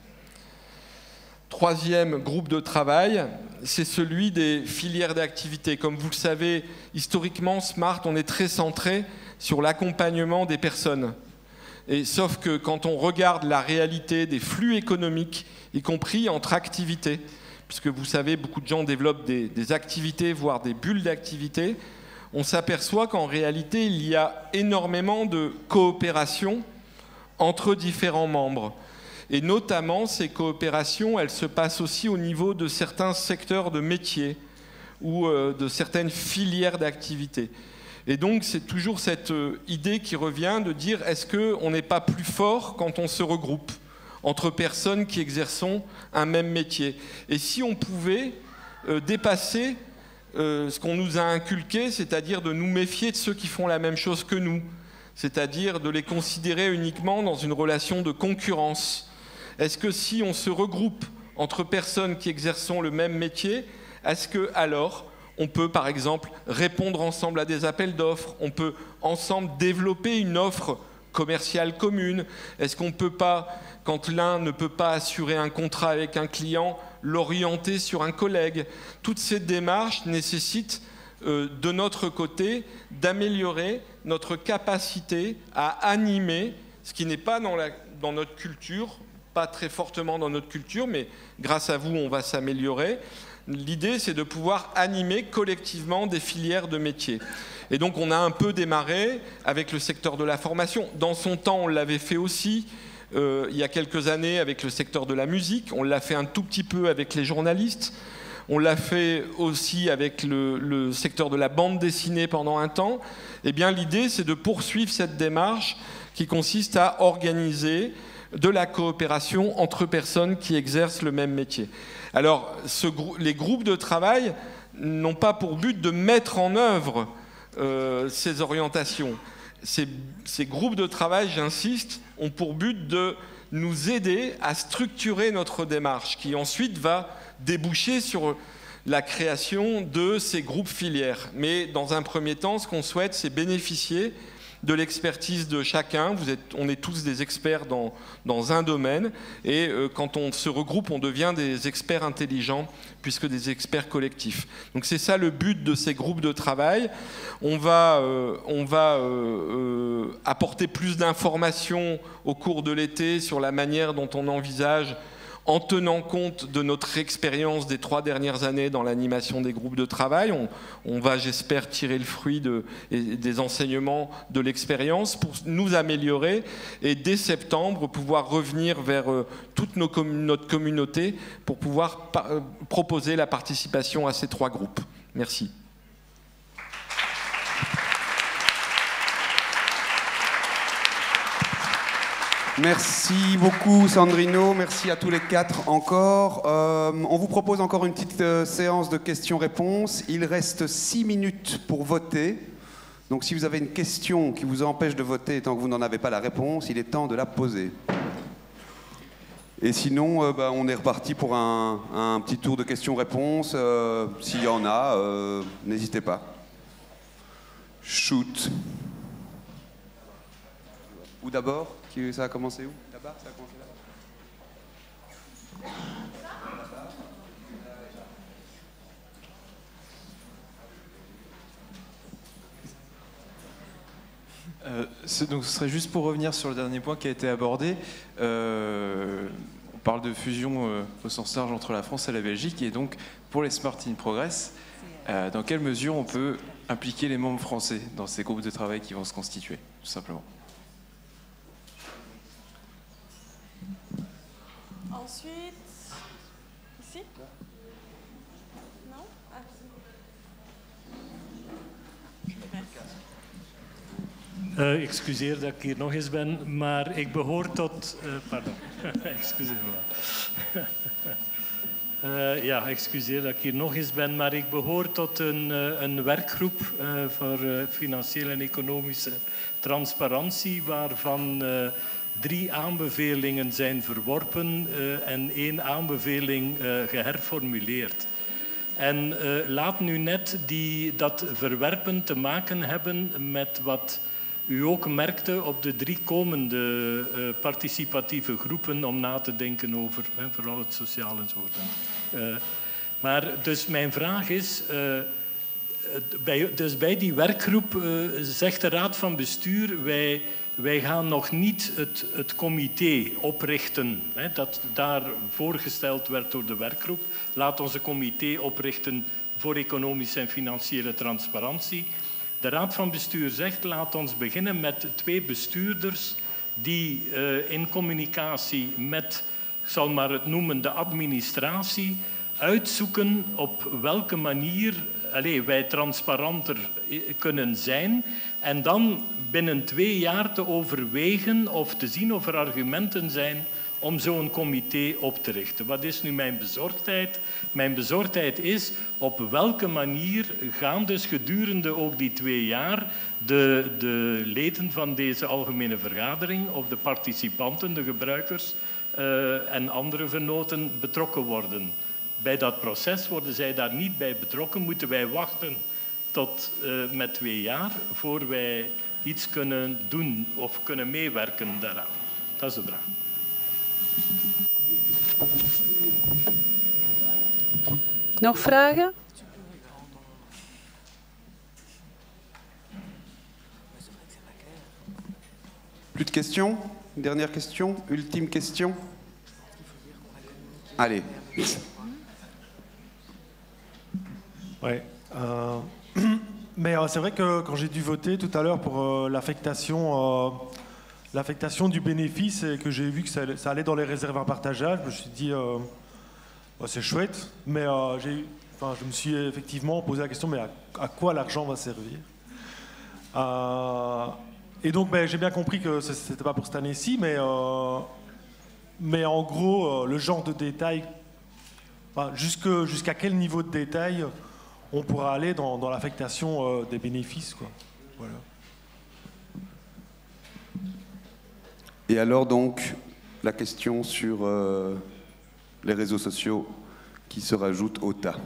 Troisième groupe de travail, c'est celui des filières d'activité. Comme vous le savez, historiquement, Smart, on est très centré sur l'accompagnement des personnes. Et sauf que quand on regarde la réalité des flux économiques, y compris entre activités, puisque vous savez, beaucoup de gens développent des, des activités, voire des bulles d'activité, on s'aperçoit qu'en réalité, il y a énormément de coopération entre différents membres. Et notamment, ces coopérations, elles se passent aussi au niveau de certains secteurs de métiers ou euh, de certaines filières d'activité. Et donc, c'est toujours cette euh, idée qui revient de dire, est-ce qu'on n'est pas plus fort quand on se regroupe entre personnes qui exercent un même métier? Et si on pouvait euh, dépasser euh, ce qu'on nous a inculqué, c'est-à-dire de nous méfier de ceux qui font la même chose que nous, c'est-à-dire de les considérer uniquement dans une relation de concurrence. Est-ce que si on se regroupe entre personnes qui exercent le même métier, est-ce que alors on peut par exemple répondre ensemble à des appels d'offres, on peut ensemble développer une offre commerciale commune? Est-ce qu'on ne peut pas, quand l'un ne peut pas assurer un contrat avec un client, l'orienter sur un collègue? Toutes ces démarches nécessitent euh, de notre côté d'améliorer notre capacité à animer, ce qui n'est pas dans, la, dans notre culture, pas très fortement dans notre culture, mais grâce à vous, on va s'améliorer. L'idée, c'est de pouvoir animer collectivement des filières de métiers. Et donc, on a un peu démarré avec le secteur de la formation. Dans son temps, on l'avait fait aussi, euh, il y a quelques années, avec le secteur de la musique. On l'a fait un tout petit peu avec les journalistes. On l'a fait aussi avec le, le secteur de la bande dessinée pendant un temps. Eh bien, l'idée, c'est de poursuivre cette démarche qui consiste à organiser de la coopération entre personnes qui exercent le même métier. Alors, ce, les groupes de travail n'ont pas pour but de mettre en œuvre euh, ces orientations. Ces, ces groupes de travail, j'insiste, ont pour but de nous aider à structurer notre démarche, qui ensuite va déboucher sur la création de ces groupes filières. Mais dans un premier temps, ce qu'on souhaite, c'est bénéficier de l'expertise de chacun. Vous êtes, on est tous des experts dans, dans un domaine, et euh, quand on se regroupe, on devient des experts intelligents, puisque des experts collectifs. Donc c'est ça le but de ces groupes de travail. On va, euh, on va euh, euh, apporter plus d'informations au cours de l'été sur la manière dont on envisage, en tenant compte de notre expérience des trois dernières années dans l'animation des groupes de travail. On, on va, j'espère, tirer le fruit de, et des enseignements de l'expérience pour nous améliorer et dès septembre pouvoir revenir vers euh, toute nos com- notre communauté pour pouvoir pa- euh, proposer la participation à ces trois groupes. Merci. Merci beaucoup Sandrino, merci à tous les quatre encore. Euh, on vous propose encore une petite euh, séance de questions-réponses. Il reste six minutes pour voter. Donc si vous avez une question qui vous empêche de voter tant que vous n'en avez pas la réponse, il est temps de la poser. Et sinon, euh, bah, on est reparti pour un, un petit tour de questions-réponses. Euh, S'il y en a, euh, n'hésitez pas. Shoot. Où d'abord? Ça a commencé où? Là-bas? Ça a commencé là-bas? Euh, ce, donc ce serait juste pour revenir sur le dernier point qui a été abordé. Euh, on parle de fusion euh, au sens large entre la France et la Belgique, et donc pour les Smart in Progress, euh, dans quelle mesure on peut impliquer les membres français dans ces groupes de travail qui vont se constituer, tout simplement. Ensuite, ici? Non? Ah. Uh, excuseer dat ik hier nog eens ben, maar ik behoor tot... Uh, pardon, excuseer-moi. uh, ja, excuseer dat ik hier nog eens ben, maar ik behoor tot een, uh, een werkgroep uh, voor uh, financiële en economische transparantie, waarvan uh, drie aanbevelingen zijn verworpen uh, en één aanbeveling uh, geherformuleerd. En uh, laat nu net die, dat verwerpen te maken hebben met wat u ook merkte op de drie komende uh, participatieve groepen om na te denken over, hè, vooral het sociaal enzovoort. Uh, maar dus mijn vraag is, uh, bij, dus bij die werkgroep uh, zegt de Raad van Bestuur, wij, wij gaan nog niet het, het comité oprichten, hè, dat daar voorgesteld werd door de werkgroep. Laat ons een comité oprichten voor economische en financiële transparantie. De Raad van Bestuur zegt, laat ons beginnen met twee bestuurders die uh, in communicatie met, ik zal maar het noemen, de administratie, uitzoeken op welke manier allez, wij transparanter kunnen zijn en dan binnen twee jaar te overwegen of te zien of er argumenten zijn om zo'n comité op te richten. Wat is nu mijn bezorgdheid? Mijn bezorgdheid is op welke manier gaan dus gedurende ook die twee jaar de, de leden van deze algemene vergadering of de participanten, de gebruikers uh, en andere vernoten betrokken worden. Bij dat proces worden zij daar niet bij betrokken. Moeten wij wachten tot uh, met twee jaar voor wij iets kunnen doen of kunnen meewerken daaraan? Dat is de vraag. Nog vragen? Plus de questions? Une dernière question? Ultime question? Allez. Ouais. Euh, mais euh, c'est vrai que quand j'ai dû voter tout à l'heure pour euh, l'affectation, euh, l'affectation du bénéfice et que j'ai vu que ça, ça allait dans les réserves impartageables, je me suis dit, euh, bah, c'est chouette, mais euh, j'ai, enfin, je me suis effectivement posé la question, mais à, à quoi l'argent va servir? euh, Et donc, ben, j'ai bien compris que ce n'était pas pour cette année-ci, mais, euh, mais en gros, euh, le genre de détail, enfin, jusque, jusqu'à quel niveau de détail on pourra aller dans, dans l'affectation euh, des bénéfices, quoi. Voilà. Et alors donc, la question sur euh, les réseaux sociaux qui se rajoutent au tas.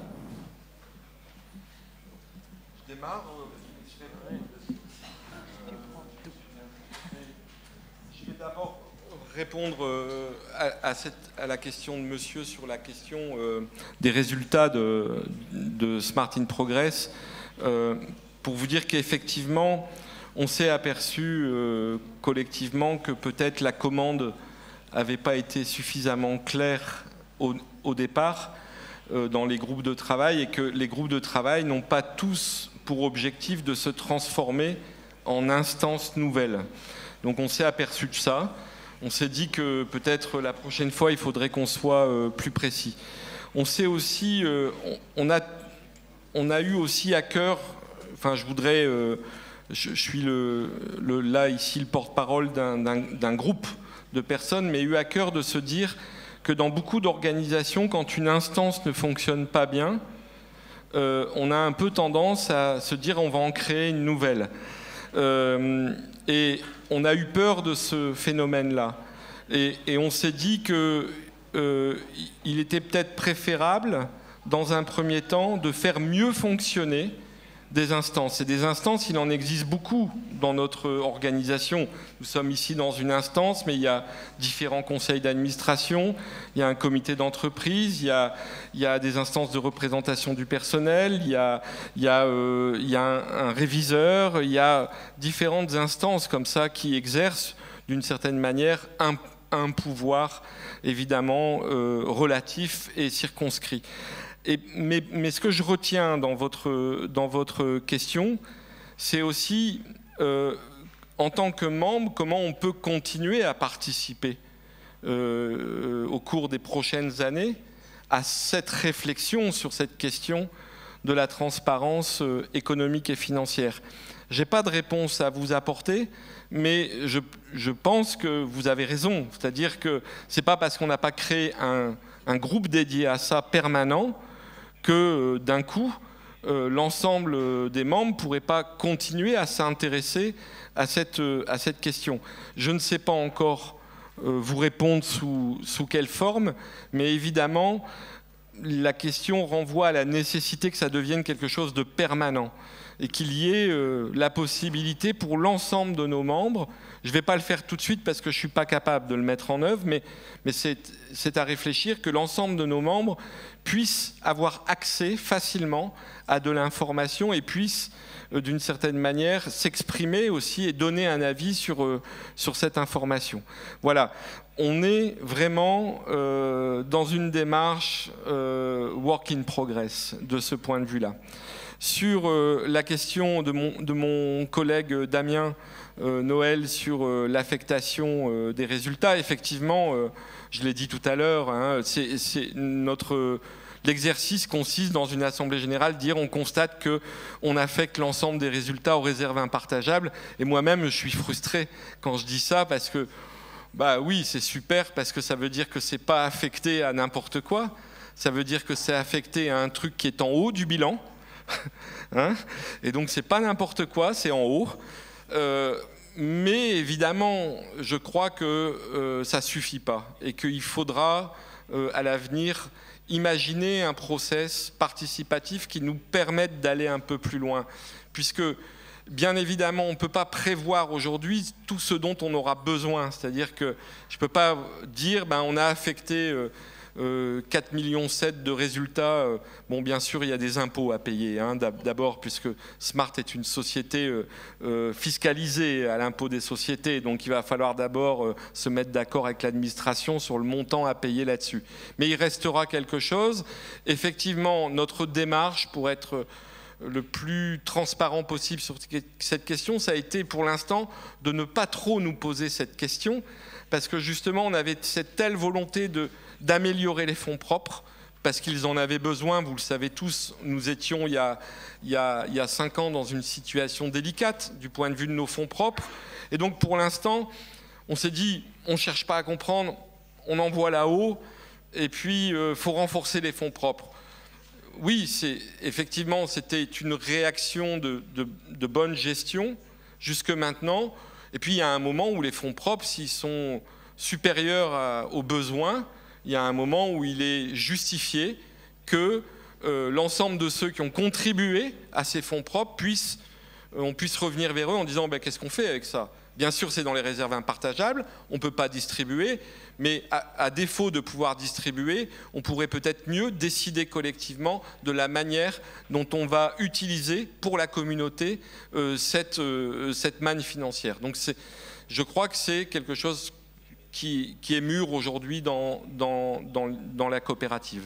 Je démarre. Je vais d'abord répondre euh, à, à, cette, à la question de monsieur sur la question euh, des résultats de, de Smart in Progress. Euh, pour vous dire qu'effectivement, on s'est aperçu euh, collectivement que peut-être la commande n'avait pas été suffisamment claire au, au départ euh, dans les groupes de travail et que les groupes de travail n'ont pas tous pour objectif de se transformer en instances nouvelles. Donc on s'est aperçu de ça. On s'est dit que peut-être la prochaine fois, il faudrait qu'on soit euh, plus précis. On sait aussi, euh, on, on, a, on a eu aussi à cœur, enfin je voudrais... Euh, Je, je suis le, le, là, ici, le porte-parole d'un, d'un, d'un groupe de personnes, mais eu à cœur de se dire que dans beaucoup d'organisations, quand une instance ne fonctionne pas bien, euh, on a un peu tendance à se dire on va en créer une nouvelle. Euh, et on a eu peur de ce phénomène-là. Et, et on s'est dit qu'il euh, était peut-être préférable, dans un premier temps, de faire mieux fonctionner des instances. Et des instances, il en existe beaucoup dans notre organisation. Nous sommes ici dans une instance, mais il y a différents conseils d'administration, il y a un comité d'entreprise, il y a, il y a des instances de représentation du personnel, il y a, il y a, euh, il y a un, un réviseur, il y a différentes instances comme ça qui exercent d'une certaine manière un, un pouvoir évidemment euh, relatif et circonscrit. Et, mais, mais ce que je retiens dans votre, dans votre question, c'est aussi, euh, en tant que membre, comment on peut continuer à participer euh, au cours des prochaines années à cette réflexion sur cette question de la transparence euh, économique et financière. Je n'ai pas de réponse à vous apporter, mais je, je pense que vous avez raison. C'est-à-dire que ce n'est pas parce qu'on n'a pas créé un, un groupe dédié à ça permanent que d'un coup, euh, l'ensemble des membres ne pourrait pas continuer à s'intéresser à cette, à cette question. Je ne sais pas encore euh, vous répondre sous, sous quelle forme, mais évidemment, la question renvoie à la nécessité que ça devienne quelque chose de permanent et qu'il y ait euh, la possibilité pour l'ensemble de nos membres, je ne vais pas le faire tout de suite parce que je ne suis pas capable de le mettre en œuvre, mais, mais c'est à réfléchir que l'ensemble de nos membres puissent avoir accès facilement à de l'information et puissent, euh, d'une certaine manière, s'exprimer aussi et donner un avis sur, euh, sur cette information. Voilà, on est vraiment euh, dans une démarche euh, work in progress de ce point de vue-là. Sur euh, la question de mon, de mon collègue Damien euh, Noël sur euh, l'affectation euh, des résultats, effectivement, euh, je l'ai dit tout à l'heure, hein, c'est, c'est notre... L'exercice consiste dans une assemblée générale, dire on constate qu'on affecte l'ensemble des résultats aux réserves impartageables. Et moi-même, je suis frustré quand je dis ça parce que, bah oui, c'est super parce que ça veut dire que c'est pas affecté à n'importe quoi. Ça veut dire que c'est affecté à un truc qui est en haut du bilan. Hein, et donc c'est pas n'importe quoi, c'est en haut. Euh, mais évidemment, je crois que euh, ça suffit pas et qu'il faudra euh, à l'avenir imaginer un process participatif qui nous permette d'aller un peu plus loin, puisque bien évidemment on ne peut pas prévoir aujourd'hui tout ce dont on aura besoin. C'est-à-dire que je ne peux pas dire ben, on a affecté euh, Euh, quatre virgule sept millions de résultats. Euh, bon, bien sûr, il y a des impôts à payer, hein, d'abord, puisque Smart est une société euh, euh, fiscalisée à l'impôt des sociétés, donc il va falloir d'abord euh, se mettre d'accord avec l'administration sur le montant à payer là-dessus. Mais il restera quelque chose. Effectivement, notre démarche pour être le plus transparent possible sur cette question, ça a été pour l'instant de ne pas trop nous poser cette question, parce que justement, on avait cette telle volonté de d'améliorer les fonds propres, parce qu'ils en avaient besoin. Vous le savez tous, nous étions il y, a, il, y a, il y a cinq ans dans une situation délicate du point de vue de nos fonds propres. Et donc pour l'instant, on s'est dit, on ne cherche pas à comprendre, on envoie là-haut, et puis il euh, faut renforcer les fonds propres. Oui, c'est, effectivement, c'était une réaction de, de, de bonne gestion jusque maintenant. Et puis il y a un moment où les fonds propres, s'ils sont supérieurs à, aux besoins, il y a un moment où il est justifié que euh, l'ensemble de ceux qui ont contribué à ces fonds propres puissent, euh, on puisse revenir vers eux en disant ben, qu'est-ce qu'on fait avec ça? Bien sûr, c'est dans les réserves impartageables, on ne peut pas distribuer, mais à, à défaut de pouvoir distribuer, on pourrait peut-être mieux décider collectivement de la manière dont on va utiliser pour la communauté euh, cette, euh, cette manne financière. Donc je crois que c'est quelque chose Qui, qui est mûr aujourd'hui dans, dans, dans, dans la coopérative.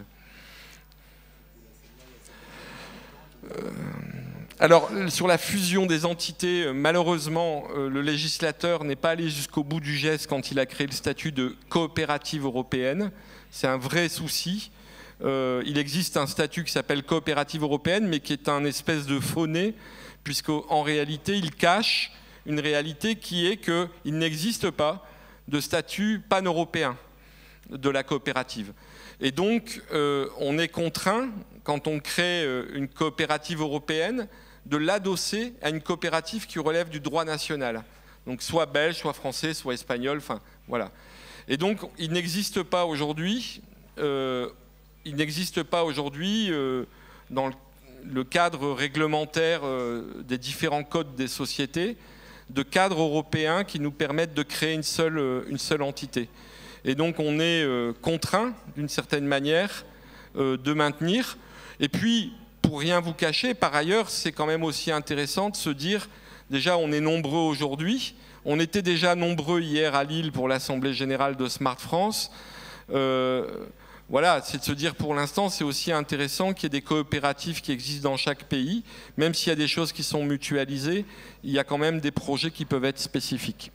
Euh, alors, sur la fusion des entités, malheureusement, euh, le législateur n'est pas allé jusqu'au bout du geste quand il a créé le statut de coopérative européenne. C'est un vrai souci. Euh, il existe un statut qui s'appelle coopérative européenne, mais qui est un espèce de faux nez, puisqu'en réalité, il cache une réalité qui est qu'il n'existe pas de statut pan-européen de la coopérative. Et donc, euh, on est contraint, quand on crée une coopérative européenne, de l'adosser à une coopérative qui relève du droit national. Donc, soit belge, soit français, soit espagnol, enfin, voilà. Et donc, il n'existe pas aujourd'hui, euh, il n'existe pas aujourd'hui, euh, dans le, le cadre réglementaire euh, des différents codes des sociétés, de cadres européens qui nous permettent de créer une seule, euh, une seule entité. Et donc, on est euh, contraint, d'une certaine manière, euh, de maintenir. Et puis, pour rien vous cacher, par ailleurs, c'est quand même aussi intéressant de se dire, déjà, on est nombreux aujourd'hui. On était déjà nombreux hier à Lille pour l'Assemblée Générale de Smart France. Euh, voilà, c'est de se dire, pour l'instant, c'est aussi intéressant qu'il y ait des coopératives qui existent dans chaque pays. Même s'il y a des choses qui sont mutualisées, il y a quand même des projets qui peuvent être spécifiques.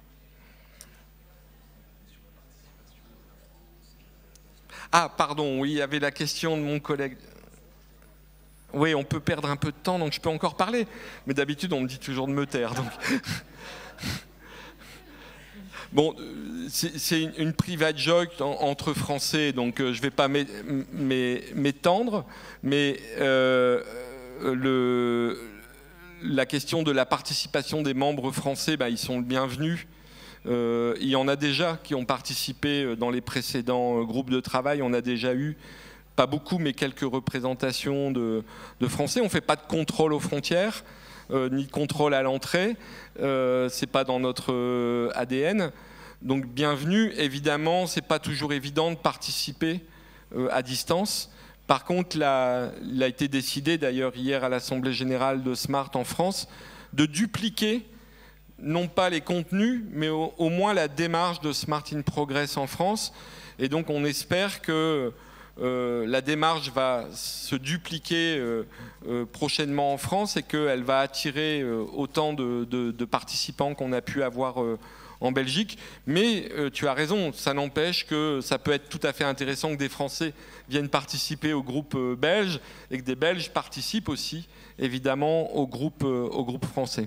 Ah, pardon, oui, il y avait la question de mon collègue. Oui, on peut perdre un peu de temps, donc je peux encore parler. Mais d'habitude, on me dit toujours de me taire. Donc... Bon, c'est une private joke entre Français, donc je ne vais pas m'étendre, mais euh, le, la question de la participation des membres français, ben, ils sont le bienvenus. Euh, il y en a déjà qui ont participé dans les précédents groupes de travail, on a déjà eu, pas beaucoup, mais quelques représentations de, de Français. On ne fait pas de contrôle aux frontières, euh, ni de contrôle à l'entrée, euh, ce n'est pas dans notre euh, A D N. Donc bienvenue, évidemment, ce n'est pas toujours évident de participer euh, à distance. Par contre, là, il a été décidé, d'ailleurs hier à l'Assemblée Générale de Smart en France, de dupliquer non pas les contenus, mais au, au moins la démarche de Smart in Progress en France. Et donc on espère que euh, la démarche va se dupliquer euh, euh, prochainement en France et qu'elle va attirer euh, autant de, de, de participants qu'on a pu avoir euh, en Belgique. Mais euh, tu as raison, ça n'empêche que ça peut être tout à fait intéressant que des Français viennent participer au groupe euh, belge et que des Belges participent aussi, évidemment, au groupe, euh, au groupe français.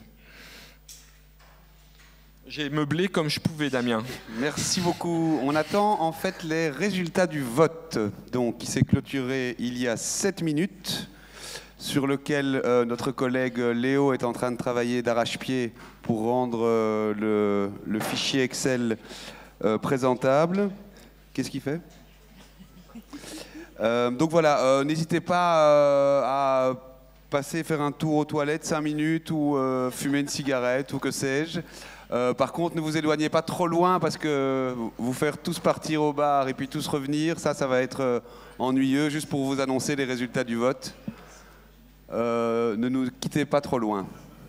J'ai meublé comme je pouvais, Damien. Merci beaucoup. On attend en fait les résultats du vote, donc, qui s'est clôturé il y a sept minutes, sur lequel euh, notre collègue Léo est en train de travailler d'arrache-pied pour rendre euh, le, le fichier Excel euh, présentable. Qu'est-ce qu'il fait ? euh, Donc voilà, euh, n'hésitez pas euh, à passer faire un tour aux toilettes cinq minutes ou euh, fumer une cigarette ou que sais-je. Euh, par contre, ne vous éloignez pas trop loin parce que vous faire tous partir au bar et puis tous revenir, ça, ça va être euh, ennuyeux. Juste pour vous annoncer les résultats du vote. Euh, ne nous quittez pas trop loin.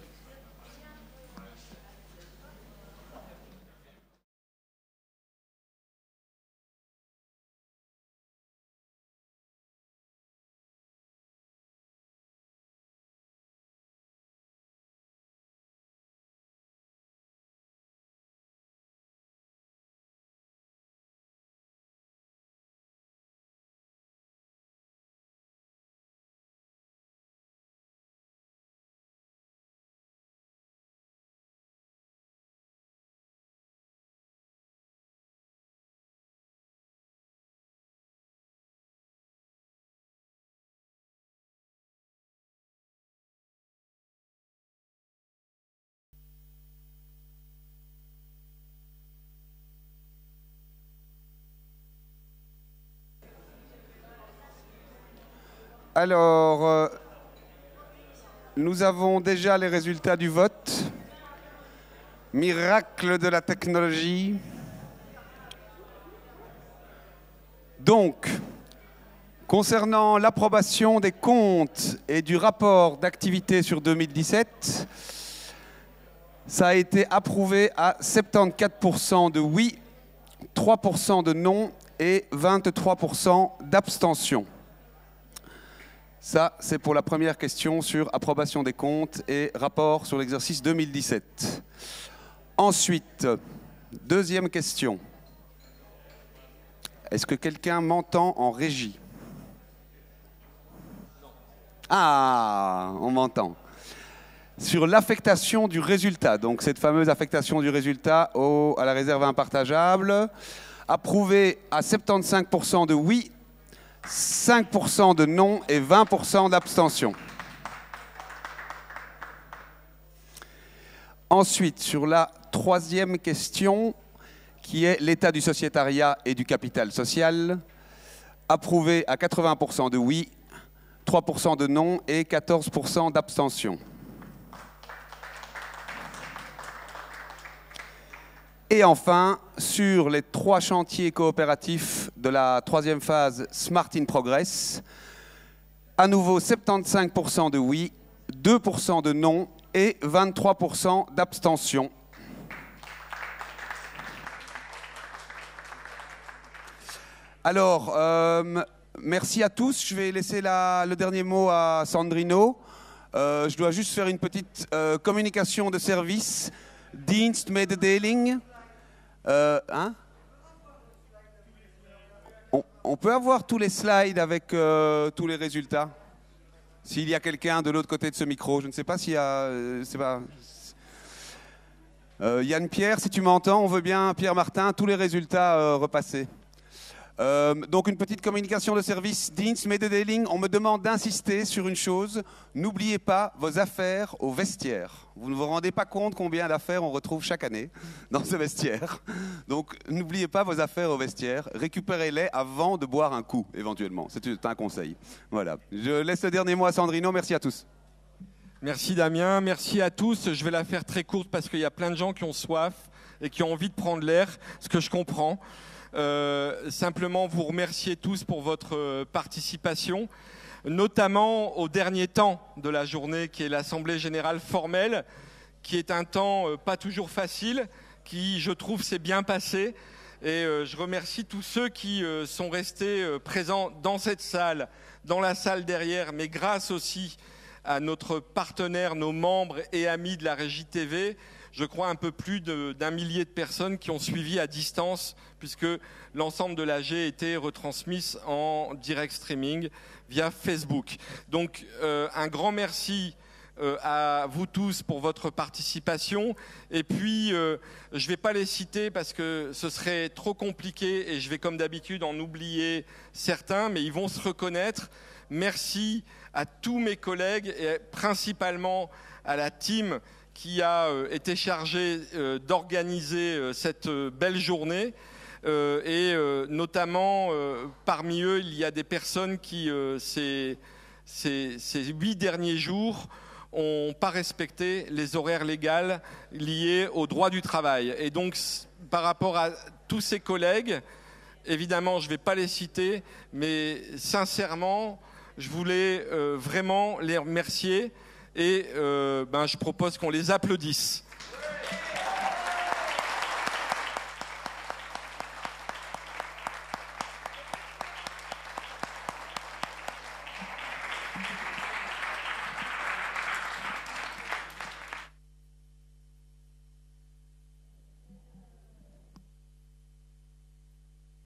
Alors, euh, nous avons déjà les résultats du vote. Miracle de la technologie. Donc, concernant l'approbation des comptes et du rapport d'activité sur deux mille dix-sept, ça a été approuvé à soixante-quatorze pour cent de oui, trois pour cent de non et vingt-trois pour cent d'abstention. Ça, c'est pour la première question sur approbation des comptes et rapport sur l'exercice deux mille dix-sept. Ensuite, deuxième question. Est-ce que quelqu'un m'entend en régie? Ah, on m'entend. sur l'affectation du résultat. Donc cette fameuse affectation du résultat au, à la réserve impartageable. Approuvé à soixante-quinze pour cent de oui, cinq pour cent de non et vingt pour cent d'abstention. Ensuite, sur la troisième question, qui est l'état du sociétariat et du capital social, approuvé à quatre-vingts pour cent de oui, trois pour cent de non et quatorze pour cent d'abstention. Et enfin, sur les trois chantiers coopératifs de la troisième phase Smart in Progress, à nouveau soixante-quinze pour cent de oui, deux pour cent de non et vingt-trois pour cent d'abstention. Alors, euh, merci à tous. Je vais laisser la, le dernier mot à Sandrino. Euh, je dois juste faire une petite euh, communication de service. Dienstmededeling. Euh, hein on, on peut avoir tous les slides avec euh, tous les résultats? S'il y a quelqu'un de l'autre côté de ce micro, je ne sais pas s'il y a... Euh, c'est pas... Euh, Yann Pierre, si tu m'entends, on veut bien, Pierre Martin, tous les résultats euh, repassés. Euh, donc une petite communication de service, Dienstmededeling, on me demande d'insister sur une chose, n'oubliez pas vos affaires au vestiaire. Vous ne vous rendez pas compte combien d'affaires on retrouve chaque année dans ce vestiaire. Donc n'oubliez pas vos affaires au vestiaire, récupérez-les avant de boire un coup, éventuellement. C'est un conseil. Voilà. Je laisse le dernier mot à Sandrino, merci à tous. Merci Damien, merci à tous. Je vais la faire très courte parce qu'il y a plein de gens qui ont soif et qui ont envie de prendre l'air, ce que je comprends. Euh, simplement vous remercier tous pour votre euh, participation, notamment au dernier temps de la journée qui est l'Assemblée Générale formelle, qui est un temps euh, pas toujours facile, qui je trouve s'est bien passé. Et euh, je remercie tous ceux qui euh, sont restés euh, présents dans cette salle, dans la salle derrière, mais grâce aussi à notre partenaire, nos membres et amis de la Régie T V, je crois un peu plus d'un millier de personnes qui ont suivi à distance, puisque l'ensemble de l'A G était retransmise en direct streaming via Facebook. Donc euh, un grand merci euh, à vous tous pour votre participation. Et puis, euh, je ne vais pas les citer parce que ce serait trop compliqué et je vais comme d'habitude en oublier certains, mais ils vont se reconnaître. Merci à tous mes collègues et principalement à la team qui a euh, été chargée euh, d'organiser euh, cette euh, belle journée. Euh, et euh, notamment, euh, parmi eux, il y a des personnes qui, euh, ces, ces, ces huit derniers jours, n'ont pas respecté les horaires légaux liés au droit du travail. Et donc, par rapport à tous ces collègues, évidemment, je ne vais pas les citer, mais sincèrement, je voulais euh, vraiment les remercier. Et euh, ben, je propose qu'on les applaudisse.